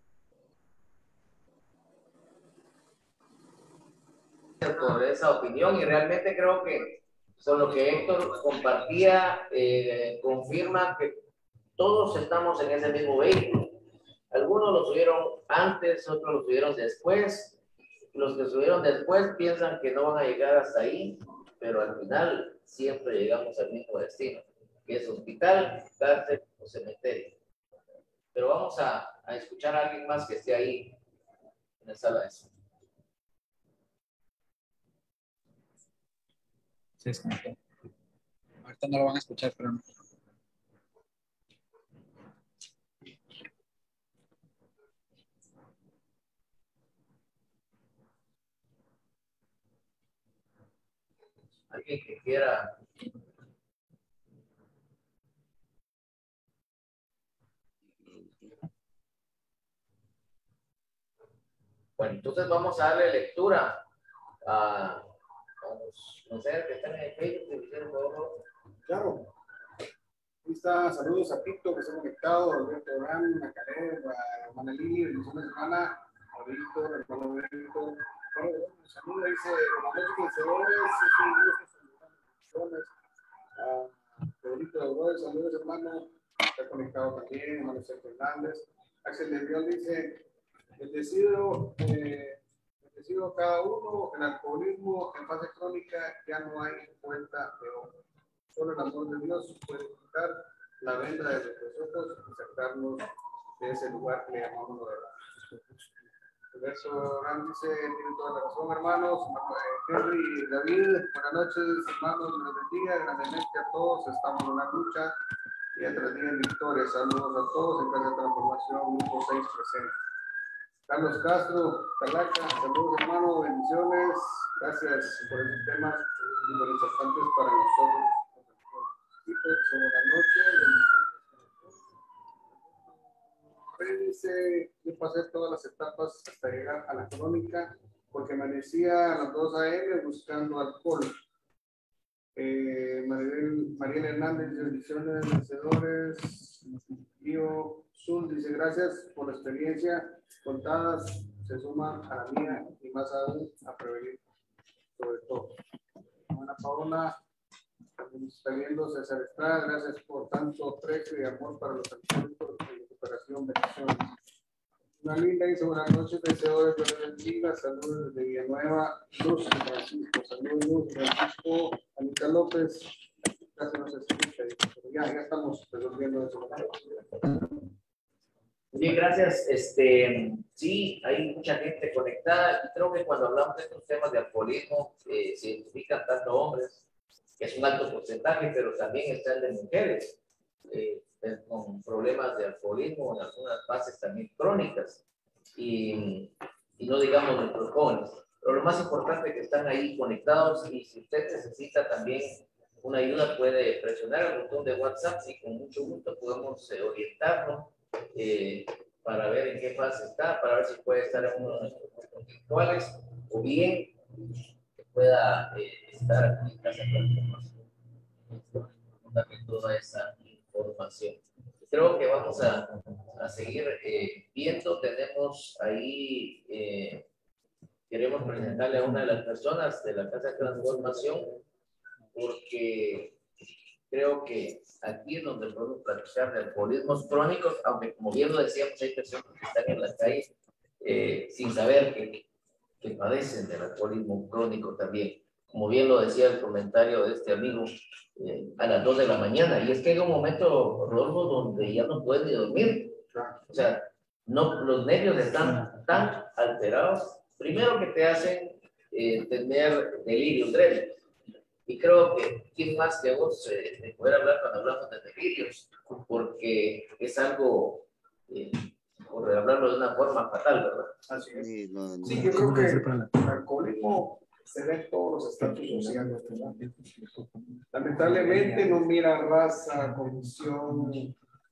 Por esa opinión y realmente creo que con lo que Héctor compartía eh, confirma que todos estamos en ese mismo vehículo. Algunos lo subieron antes, otros lo subieron después. Los que subieron después piensan que no van a llegar hasta ahí, pero al final siempre llegamos al mismo destino, que es hospital, cárcel o cementerio. Pero vamos a, a escuchar a alguien más que esté ahí en la sala de eso. Sí, es como que ahorita no lo van a escuchar, pero no. Alguien que quiera. Bueno, entonces vamos a darle lectura a, a los consejeros que están en el Facebook. Claro. Aquí está, saludos a Tito que está conectado, a Alberto Durán, a Caleb, a Manalí, bendiciones hermana, a Víctor, hermano Víctor. Saludos, dice, buenas noches, vencedores, es un gusto saludar a Pedrito de Aurora, saludos hermano, está conectado también, hermano Sergio Hernández. Axel de Dios dice, bendecido, eh, bendecido a cada uno, el alcoholismo en fase crónica ya no hay vuelta de hoja. Solo el amor de Dios puede quitar la venda de nuestros ojos y sacarnos de ese lugar que le llamamos verdad. El verso Orán dice, tiene toda la razón, hermanos. Henry y David, buenas noches, hermanos, Dios bendiga grandemente a todos. Estamos en la lucha y a tras día en victoria. Saludos a todos en Casa de Transformación, grupo seis presente. Carlos Castro, Calaca, saludos, hermanos, bendiciones. Gracias por esos temas muy importantes para nosotros. Buenas noches. Dice, yo pasé todas las etapas hasta llegar a la crónica porque amanecía a las dos a eme buscando alcohol. Eh, Mariel, Mariel Hernández, bendiciones, vencedores. Lío Zul dice, gracias por la experiencia contadas, se suman a la mía y más aún a prevenir, sobre todo. Ana Paola, está viendo César Estrada, gracias por tanto aprecio y amor para los alcohólicos de recuperación, bendiciones. Una linda dice, buenas noches, vencedores, Dios les bendiga, saludos desde Villanueva, Luz Francisco, saludos Luz Francisco, Anita López, casi no se escucha, pero ya, ya estamos resolviendo eso. Bien, gracias. Este, sí, hay mucha gente conectada y creo que cuando hablamos de estos temas de alcoholismo, eh, se identifican tanto hombres, que es un alto porcentaje, pero también están de mujeres eh, con problemas de alcoholismo, en algunas fases también crónicas, y, y no digamos nuestros jóvenes. Pero lo más importante es que están ahí conectados y si usted necesita también una ayuda, puede presionar el botón de WhatsApp y con mucho gusto podemos eh, orientarlo eh, para ver en qué fase está, para ver si puede estar en uno de nuestros grupos virtuales o bien que pueda eh, estar aquí en Casa de Transformación. También toda esa información. Creo que vamos a, a seguir eh, viendo. Tenemos ahí, eh, queremos presentarle a una de las personas de la Casa de Transformación, porque creo que aquí es donde podemos platicar de alcoholismos crónicos, aunque como bien lo decíamos, hay personas que están en la calle eh, sin saber que, que padecen del alcoholismo crónico también. Como bien lo decía el comentario de este amigo, eh, a las dos de la mañana. Y es que hay un momento, Rodolfo, donde ya no puedes ni dormir. O sea, no, los nervios están tan alterados. Primero que te hacen eh, tener delirio breve. Y creo que quién más que vos eh, de poder hablar cuando hablamos de delirios, porque es algo, eh, por hablarlo de una forma fatal, ¿verdad? Así es. Sí, yo creo que el alcoholismo se ve en todos los estatus sociales, ¿verdad? Lamentablemente no mira raza, condición,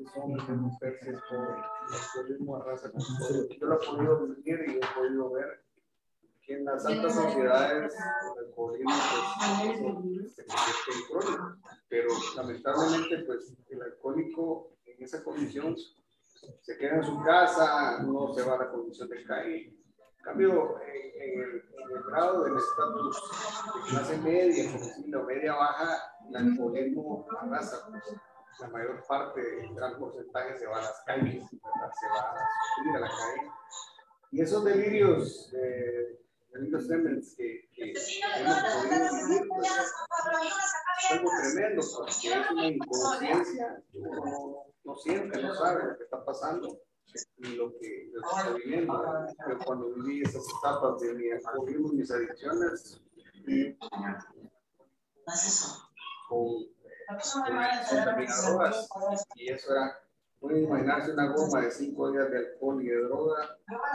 son expertos por el alcoholismo a raza. Yo lo he podido vivir y he podido ver que en las altas sociedades el alcoholismo pues, se convierte en crónico, pero lamentablemente pues el alcohólico en esa condición se queda en su casa, no se va a la condición de calle. En cambio, en, en, el, en el grado del estatus de clase media, o media baja, el alcoholismo arrasa. Pues, la mayor parte, el gran porcentaje se va a las calles, ¿verdad? Se va a subir a la calle. Y esos delirios, eh, delirios tremens que, que hemos podido vivir, pues, es algo tremendo, porque es una inconsciencia, uno no, no siente, no sabe lo que está pasando y lo que, lo que está viviendo. Yo cuando viví esas etapas de mi alcoholismo y mis adicciones, con contaminadoras, y eso era, pueden imaginarse una goma de cinco días de alcohol y de droga,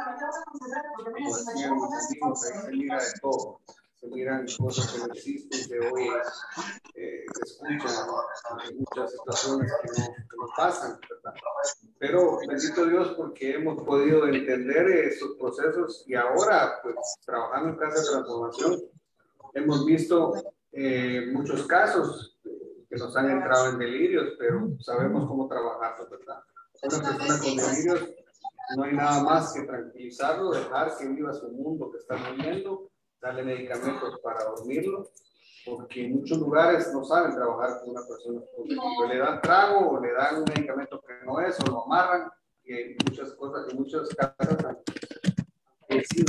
como decían mis amigos, ahí se mira de todo, se miran cosas que no existen, se oye, eh, se escuchan muchas situaciones que no, que no pasan, ¿verdad? Pero bendito Dios porque hemos podido entender esos procesos y ahora, pues, trabajando en Casa de Transformación, hemos visto eh, muchos casos que nos han entrado en delirios, pero sabemos cómo trabajarlo, ¿verdad? Una persona con delirios no hay nada más que tranquilizarlo, dejar que viva su mundo que está viviendo, darle medicamentos para dormirlo, porque en muchos lugares no saben trabajar con una persona con delirio. Le dan trago o le dan un medicamento que no es, o lo amarran, y hay muchas cosas, en muchas casas han fallecido,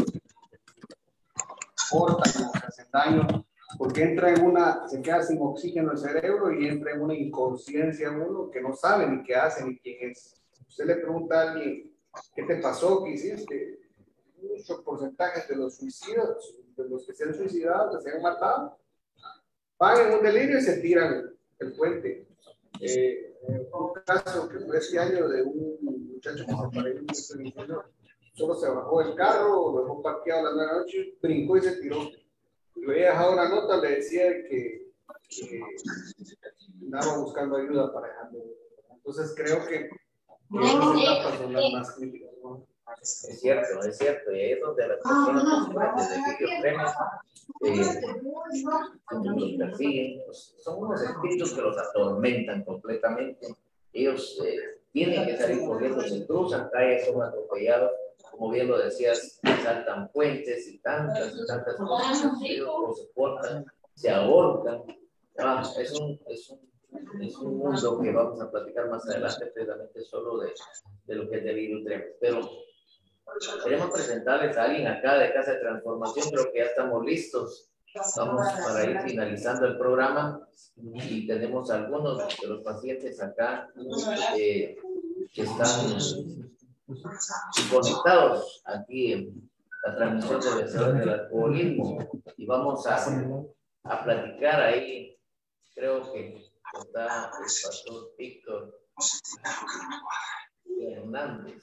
cortan, se hacen daño, porque entra en una, se queda sin oxígeno el cerebro y entra en una inconsciencia uno que no sabe ni qué hace ni quién es. Usted le pregunta a alguien, ¿qué te pasó? ¿Qué hiciste? Muchos porcentajes de los suicidios, de los que se han suicidado, que se han matado, van en un delirio y se tiran el puente. Eh, un caso que fue este año de un muchacho que se paró en un solo se bajó del carro, lo dejó parqueado a las nueve de la noche, brincó y se tiró. Le había dejado una nota, le decía que, que andaba buscando ayuda para dejarlo. Entonces creo que esas etapas son las más críticas, ¿no? Es cierto, es cierto, y ahí es donde las personas que desde video premios eh, los persiguen, pues, son unos espíritus que los atormentan completamente. Ellos eh, tienen que salir corriendo, se cruzan calles, son atropellados, como bien lo decías, saltan puentes y tantas y tantas cosas, ellos se cortan, se ahorcan. Ah, es un, es un Es un mundo que vamos a platicar más adelante, precisamente solo de, de lo que es delirio tremens. Pero queremos presentarles a alguien acá de Casa de Transformación, creo que ya estamos listos. Vamos para ir finalizando el programa y tenemos algunos de los pacientes acá eh, que están conectados aquí en la transmisión de vencedores del alcoholismo y vamos a, a platicar ahí, creo que está el pastor Víctor Hernández.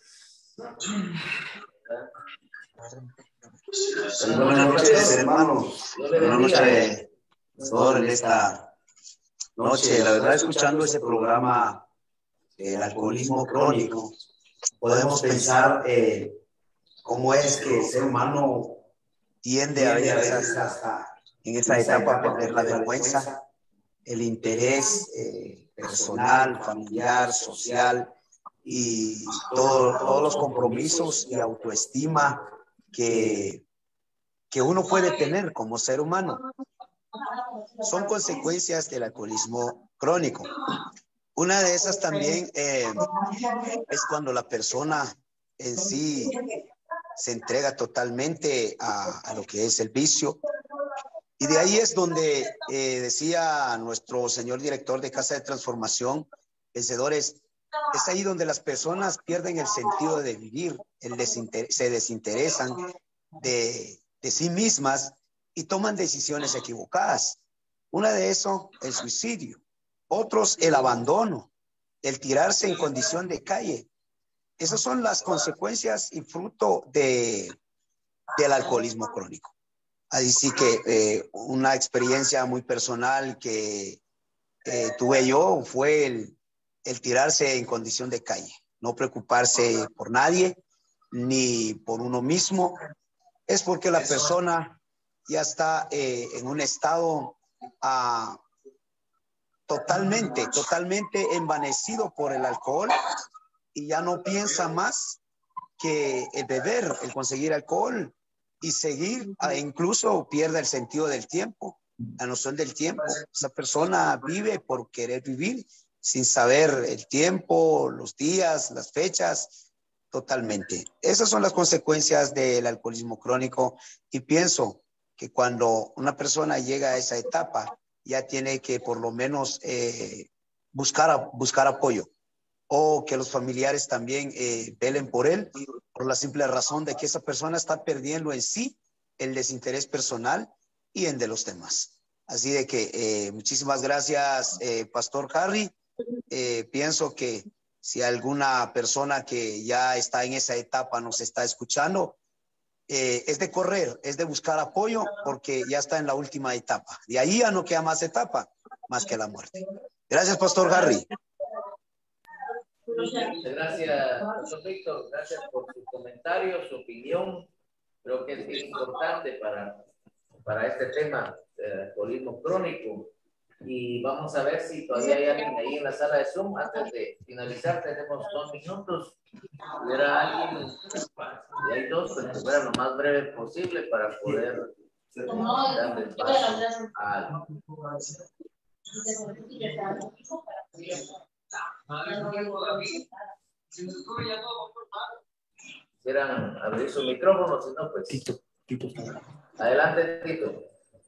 Buenas noches, hermanos. Buenas noches, pastor, en esta noche. La verdad, escuchando ese programa, el alcoholismo crónico, podemos pensar eh, cómo es que el ser humano tiende a veces hasta en esa etapa a perder la vergüenza, el interés eh, personal, familiar, social y todo, todos los compromisos y autoestima que, que uno puede tener como ser humano. Son consecuencias del alcoholismo crónico. Una de esas también eh, es cuando la persona en sí se entrega totalmente a, a lo que es el vicio. Y de ahí es donde eh, decía nuestro señor director de Casa de Transformación, vencedores, es ahí donde las personas pierden el sentido de vivir, el desinter- se desinteresan de, de sí mismas y toman decisiones equivocadas. Una de eso, el suicidio. Otros, el abandono, el tirarse en condición de calle. Esas son las consecuencias y fruto de, del alcoholismo crónico. Así que eh, una experiencia muy personal que eh, tuve yo fue el, el tirarse en condición de calle, no preocuparse por nadie ni por uno mismo, es porque la persona ya está eh, en un estado uh, totalmente, totalmente envanecido por el alcohol y ya no piensa más que el beber, el conseguir alcohol y seguir, uh, incluso pierde el sentido del tiempo, la noción del tiempo. Esa persona vive por querer vivir sin saber el tiempo, los días, las fechas, totalmente. Esas son las consecuencias del alcoholismo crónico y pienso que cuando una persona llega a esa etapa ya tiene que por lo menos eh, buscar, buscar apoyo o que los familiares también eh, velen por él por la simple razón de que esa persona está perdiendo en sí el desinterés personal y en de los demás. Así de que eh, muchísimas gracias, eh, Pastor Harry. Eh, pienso que si alguna persona que ya está en esa etapa nos está escuchando, eh, es de correr, es de buscar apoyo porque ya está en la última etapa. De ahí ya no queda más etapa, más que la muerte. Gracias, Pastor Harry. Gracias, Pastor Víctor. Gracias por su comentario, su opinión. Creo que es bien importante para, para este tema del alcoholismo crónico. Y vamos a ver si todavía hay alguien ahí en la sala de Zoom. Antes de finalizar, tenemos dos minutos. ¿Hubiera alguien? Y hay dos, pues que fuera lo más breve posible para poder darle paso a... Quieran abrir su micrófono, si no, pues... Tito, Tito está. Adelante, Tito.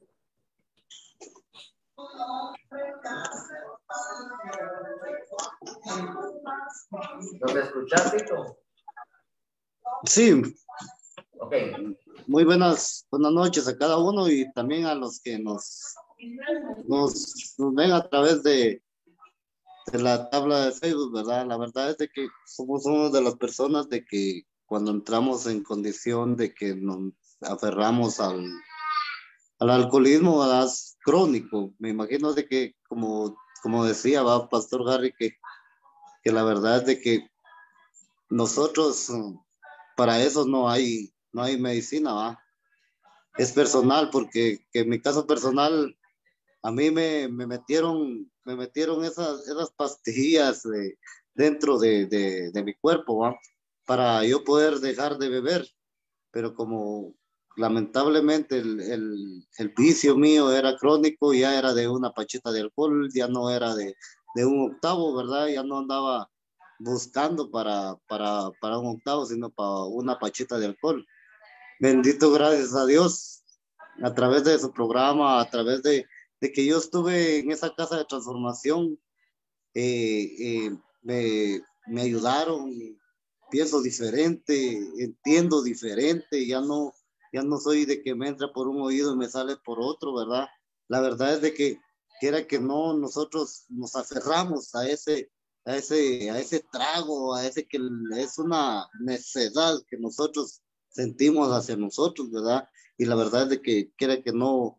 ¿Nos escuchas, Tito? Sí. Ok. Muy buenas, buenas noches a cada uno y también a los que nos, nos, nos ven a través de, de la tabla de Facebook, ¿verdad? La verdad es de que somos una de las personas de que cuando entramos en condición de que nos aferramos al, al alcoholismo, ¿verdad? Crónico. Me imagino de que, como, como decía, ¿va? Pastor Harry, que, que la verdad es de que nosotros, para eso no hay, no hay medicina, ¿va? Es personal, porque que en mi caso personal, a mí me, me metieron, me metieron esas, esas pastillas de, dentro de, de, de mi cuerpo, ¿va? Para yo poder dejar de beber, pero como lamentablemente el, el, el vicio mío era crónico, ya era de una pachita de alcohol, ya no era de, de un octavo, ¿verdad? Ya no andaba buscando para, para, para un octavo, sino para una pachita de alcohol. Bendito gracias a Dios, a través de su programa, a través de, de que yo estuve en esa casa de transformación, eh, eh, me, me ayudaron, pienso diferente, entiendo diferente, ya no, ya no soy de que me entra por un oído y me sale por otro, ¿verdad? La verdad es de que quiera que no, nosotros nos aferramos a ese, a ese, a ese trago, a ese que es una necesidad que nosotros sentimos hacia nosotros, ¿verdad? Y la verdad es de que quiera que no,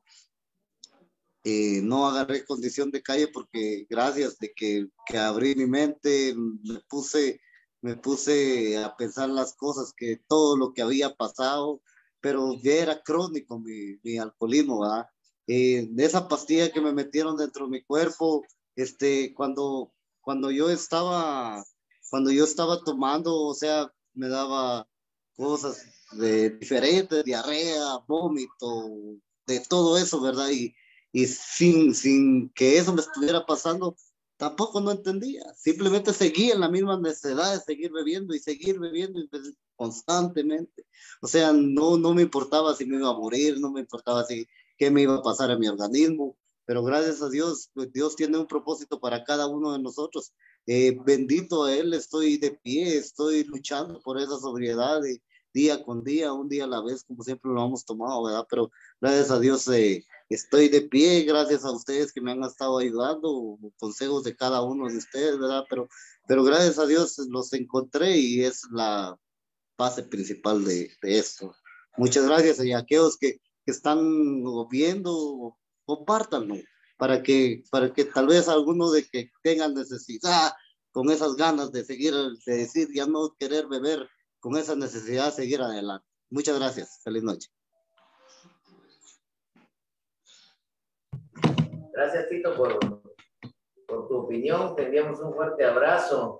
eh, no agarré condición de calle porque gracias de que, que abrí mi mente, me puse, me puse a pensar las cosas, que todo lo que había pasado, pero ya era crónico mi, mi alcoholismo, ¿verdad? Eh, de esa pastilla que me metieron dentro de mi cuerpo, este, cuando, cuando yo estaba, cuando yo estaba tomando, o sea, me daba cosas de diferentes, diarrea, vómito, de todo eso, ¿verdad? Y, y sin, sin que eso me estuviera pasando, tampoco no entendía. Simplemente seguía en la misma necesidad de seguir bebiendo y seguir bebiendo constantemente. O sea, no, no me importaba si me iba a morir, no me importaba si qué me iba a pasar a mi organismo, pero gracias a Dios, pues Dios tiene un propósito para cada uno de nosotros. Eh, bendito a Él, estoy de pie, estoy luchando por esa sobriedad de día con día, un día a la vez, como siempre lo hemos tomado, ¿verdad? Pero gracias a Dios eh, estoy de pie, gracias a ustedes que me han estado ayudando, consejos de cada uno de ustedes, ¿verdad? Pero, pero gracias a Dios los encontré y es la base principal de, de esto. Muchas gracias y a aquellos que, que están viendo, compártanlo, para que, para que tal vez alguno de que tengan necesidad, con esas ganas de seguir, de decir, ya no querer beber, con esa necesidad de seguir adelante. Muchas gracias. Feliz noche. Gracias, Tito, por, por tu opinión. Te enviamos un fuerte abrazo.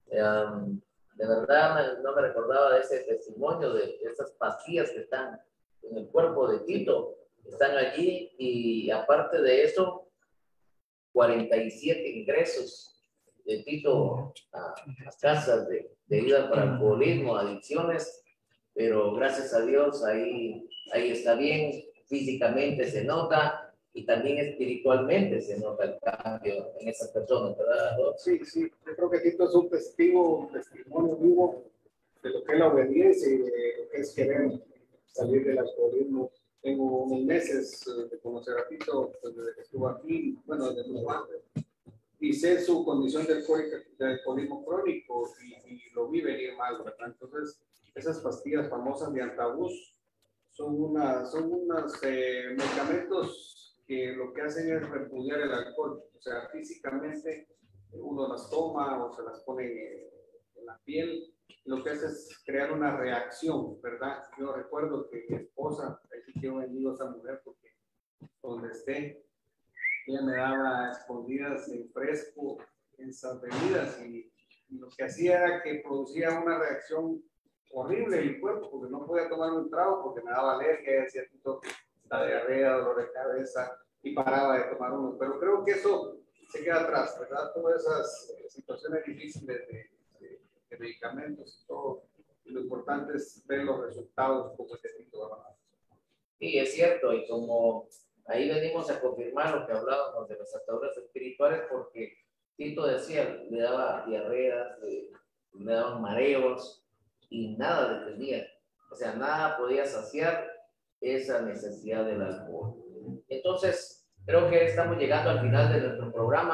Um, de verdad, no me recordaba de ese testimonio, de esas pastillas que están en el cuerpo de Tito. Están allí y aparte de eso, cuarenta y siete ingresos de Tito a, a casas de, de ayuda para alcoholismo, adicciones, pero gracias a Dios ahí, ahí está bien, físicamente se nota y también espiritualmente se nota el cambio en esas personas, ¿verdad? Sí, sí, yo creo que Tito es un testigo, un testimonio vivo de lo que es la obediencia y de lo que es querer salir del alcoholismo. Tengo unos meses de conocer a Tito, pues desde que estuvo aquí, bueno, desde mucho antes, y sé su condición de, de alcoholismo crónico y, y lo vi venir mal, ¿verdad? Entonces, esas pastillas famosas de antabús son, una, son unos eh, medicamentos que lo que hacen es repudiar el alcohol, o sea, físicamente uno las toma o se las pone en, en la piel, lo que hace es crear una reacción, ¿verdad? Yo recuerdo que mi esposa, ahí que yo bendigo a esa mujer porque donde esté, ella me daba escondidas en fresco esas bebidas y, y lo que hacía era que producía una reacción horrible en mi cuerpo porque no podía tomar un trago porque me daba alergia, decía Tito, la diarrea, dolor de cabeza y paraba de tomar uno. Pero creo que eso se queda atrás, ¿verdad? Todas esas eh, situaciones difíciles de, de, de medicamentos y todo. Y lo importante es ver los resultados como este Tito, ¿verdad? Sí, es cierto. Y como ahí venimos a confirmar lo que hablábamos de las ataduras espirituales, porque Tito decía, le daba diarreas, le, le daban mareos y nada detenía. O sea, nada podía saciar esa necesidad del alcohol. Entonces, creo que estamos llegando al final de nuestro programa.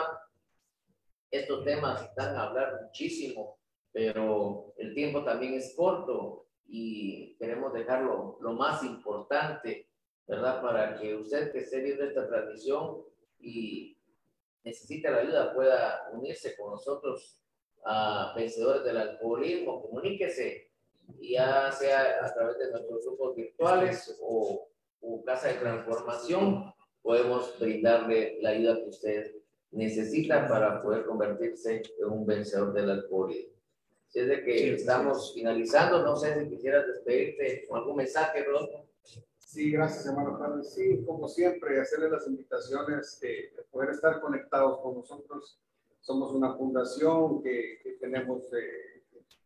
Estos temas están a hablar muchísimo, pero el tiempo también es corto y queremos dejarlo lo más importante, ¿verdad? Para que usted que esté viendo esta transmisión y necesite la ayuda pueda unirse con nosotros a Vencedores del Alcoholismo. Comuníquese, ya sea a través de nuestros grupos virtuales o o Casa de Transformación, podemos brindarle la ayuda que usted necesita para poder convertirse en un vencedor del alcoholismo. Desde que sí, estamos sí. finalizando, no sé si quisieras despedirte con algún mensaje, Rodolfo. Sí, gracias, hermano Padre. Sí, como siempre, hacerle las invitaciones de, de poder estar conectados con nosotros. Somos una fundación que, que tenemos eh,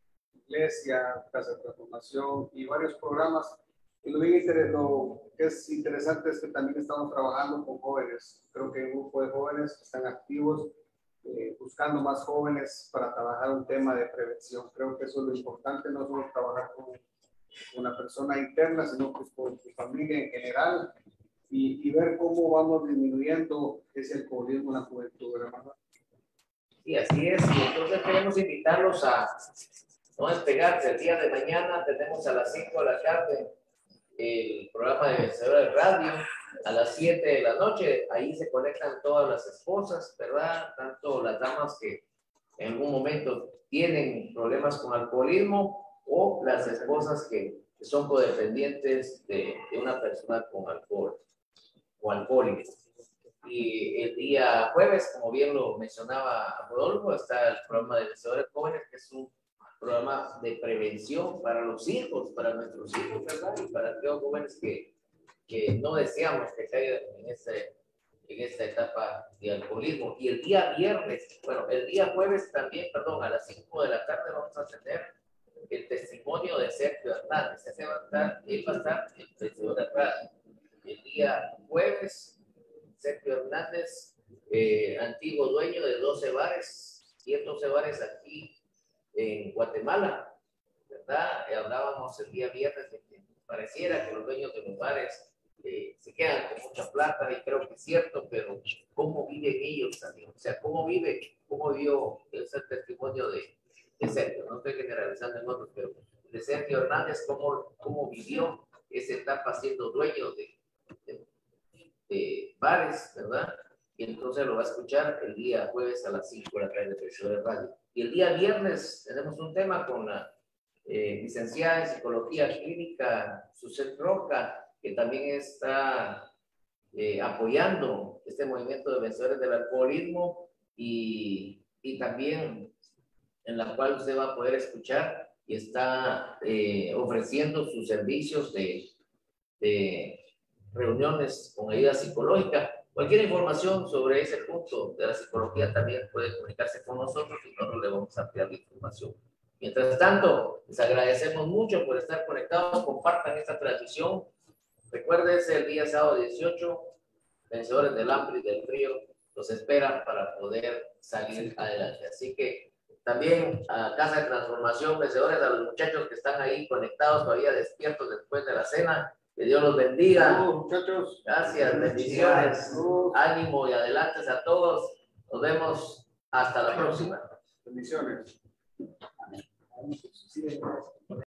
iglesia, Casa de Transformación y varios programas. Y lo, bien lo que es interesante es que también estamos trabajando con jóvenes. Creo que hay un grupo de jóvenes que están activos, eh, buscando más jóvenes para trabajar un tema de prevención. Creo que eso es lo importante, no solo trabajar con una persona interna, sino pues con tu familia en general y, y ver cómo vamos disminuyendo ese alcoholismo en la juventud, hermano. Sí, así es. Y entonces queremos invitarlos a no despegarse. El día de mañana tenemos a las cinco de la tarde el programa de Vencedores Radio a las siete de la noche. Ahí se conectan todas las esposas, ¿verdad? Tanto las damas que en algún momento tienen problemas con alcoholismo o las esposas que, que son codependientes de, de una persona con alcohol o alcohólico. Y el día jueves, como bien lo mencionaba Rodolfo, está el programa de Vencedores Jóvenes, que es un programa de prevención para los hijos, para nuestros hijos, ¿verdad? Y para aquellos jóvenes que, que no deseamos que caigan en, ese, en esta etapa de alcoholismo. Y el día viernes, bueno, el día jueves también, perdón, a las cinco de la tarde vamos a tener el testimonio de Sergio Hernández. Ese va a estar, él va a estar en el Vencedor de Radio. El día jueves, Sergio Hernández, eh, antiguo dueño de doce bares, cientos de bares aquí en Guatemala, ¿verdad? Eh, hablábamos el día viernes de que pareciera que los dueños de los bares eh, se quedan con mucha plata, y creo que es cierto, pero ¿cómo viven ellos también? O sea, ¿cómo vive, cómo vio ese testimonio de, de Sergio? No estoy generalizando en otros, pero de Sergio Hernández, ¿cómo, cómo vivió esa etapa siendo dueño de, de, de bares, ¿verdad? y entonces lo va a escuchar el día jueves a las cinco de la tarde de Vencedores Radio. Y el día viernes tenemos un tema con la eh, licenciada en Psicología Clínica, Suset Roca, que también está eh, apoyando este movimiento de vencedores del alcoholismo y, y también en la cual usted va a poder escuchar y está eh, ofreciendo sus servicios de, de reuniones con ayuda psicológica. Cualquier información sobre ese punto de la psicología también puede comunicarse con nosotros y nosotros le vamos a ampliar la información. Mientras tanto, les agradecemos mucho por estar conectados, compartan esta transmisión. Recuérdense, el día sábado dieciocho, Vencedores del Hambre y del Frío los esperan para poder salir adelante. Así que también a Casa de Transformación, vencedores, a los muchachos que están ahí conectados, todavía despiertos después de la cena, que Dios los bendiga. Saludos, muchachos. Gracias, bendiciones, Saludos. ánimo y adelante a todos. Nos vemos hasta la próxima. Bendiciones.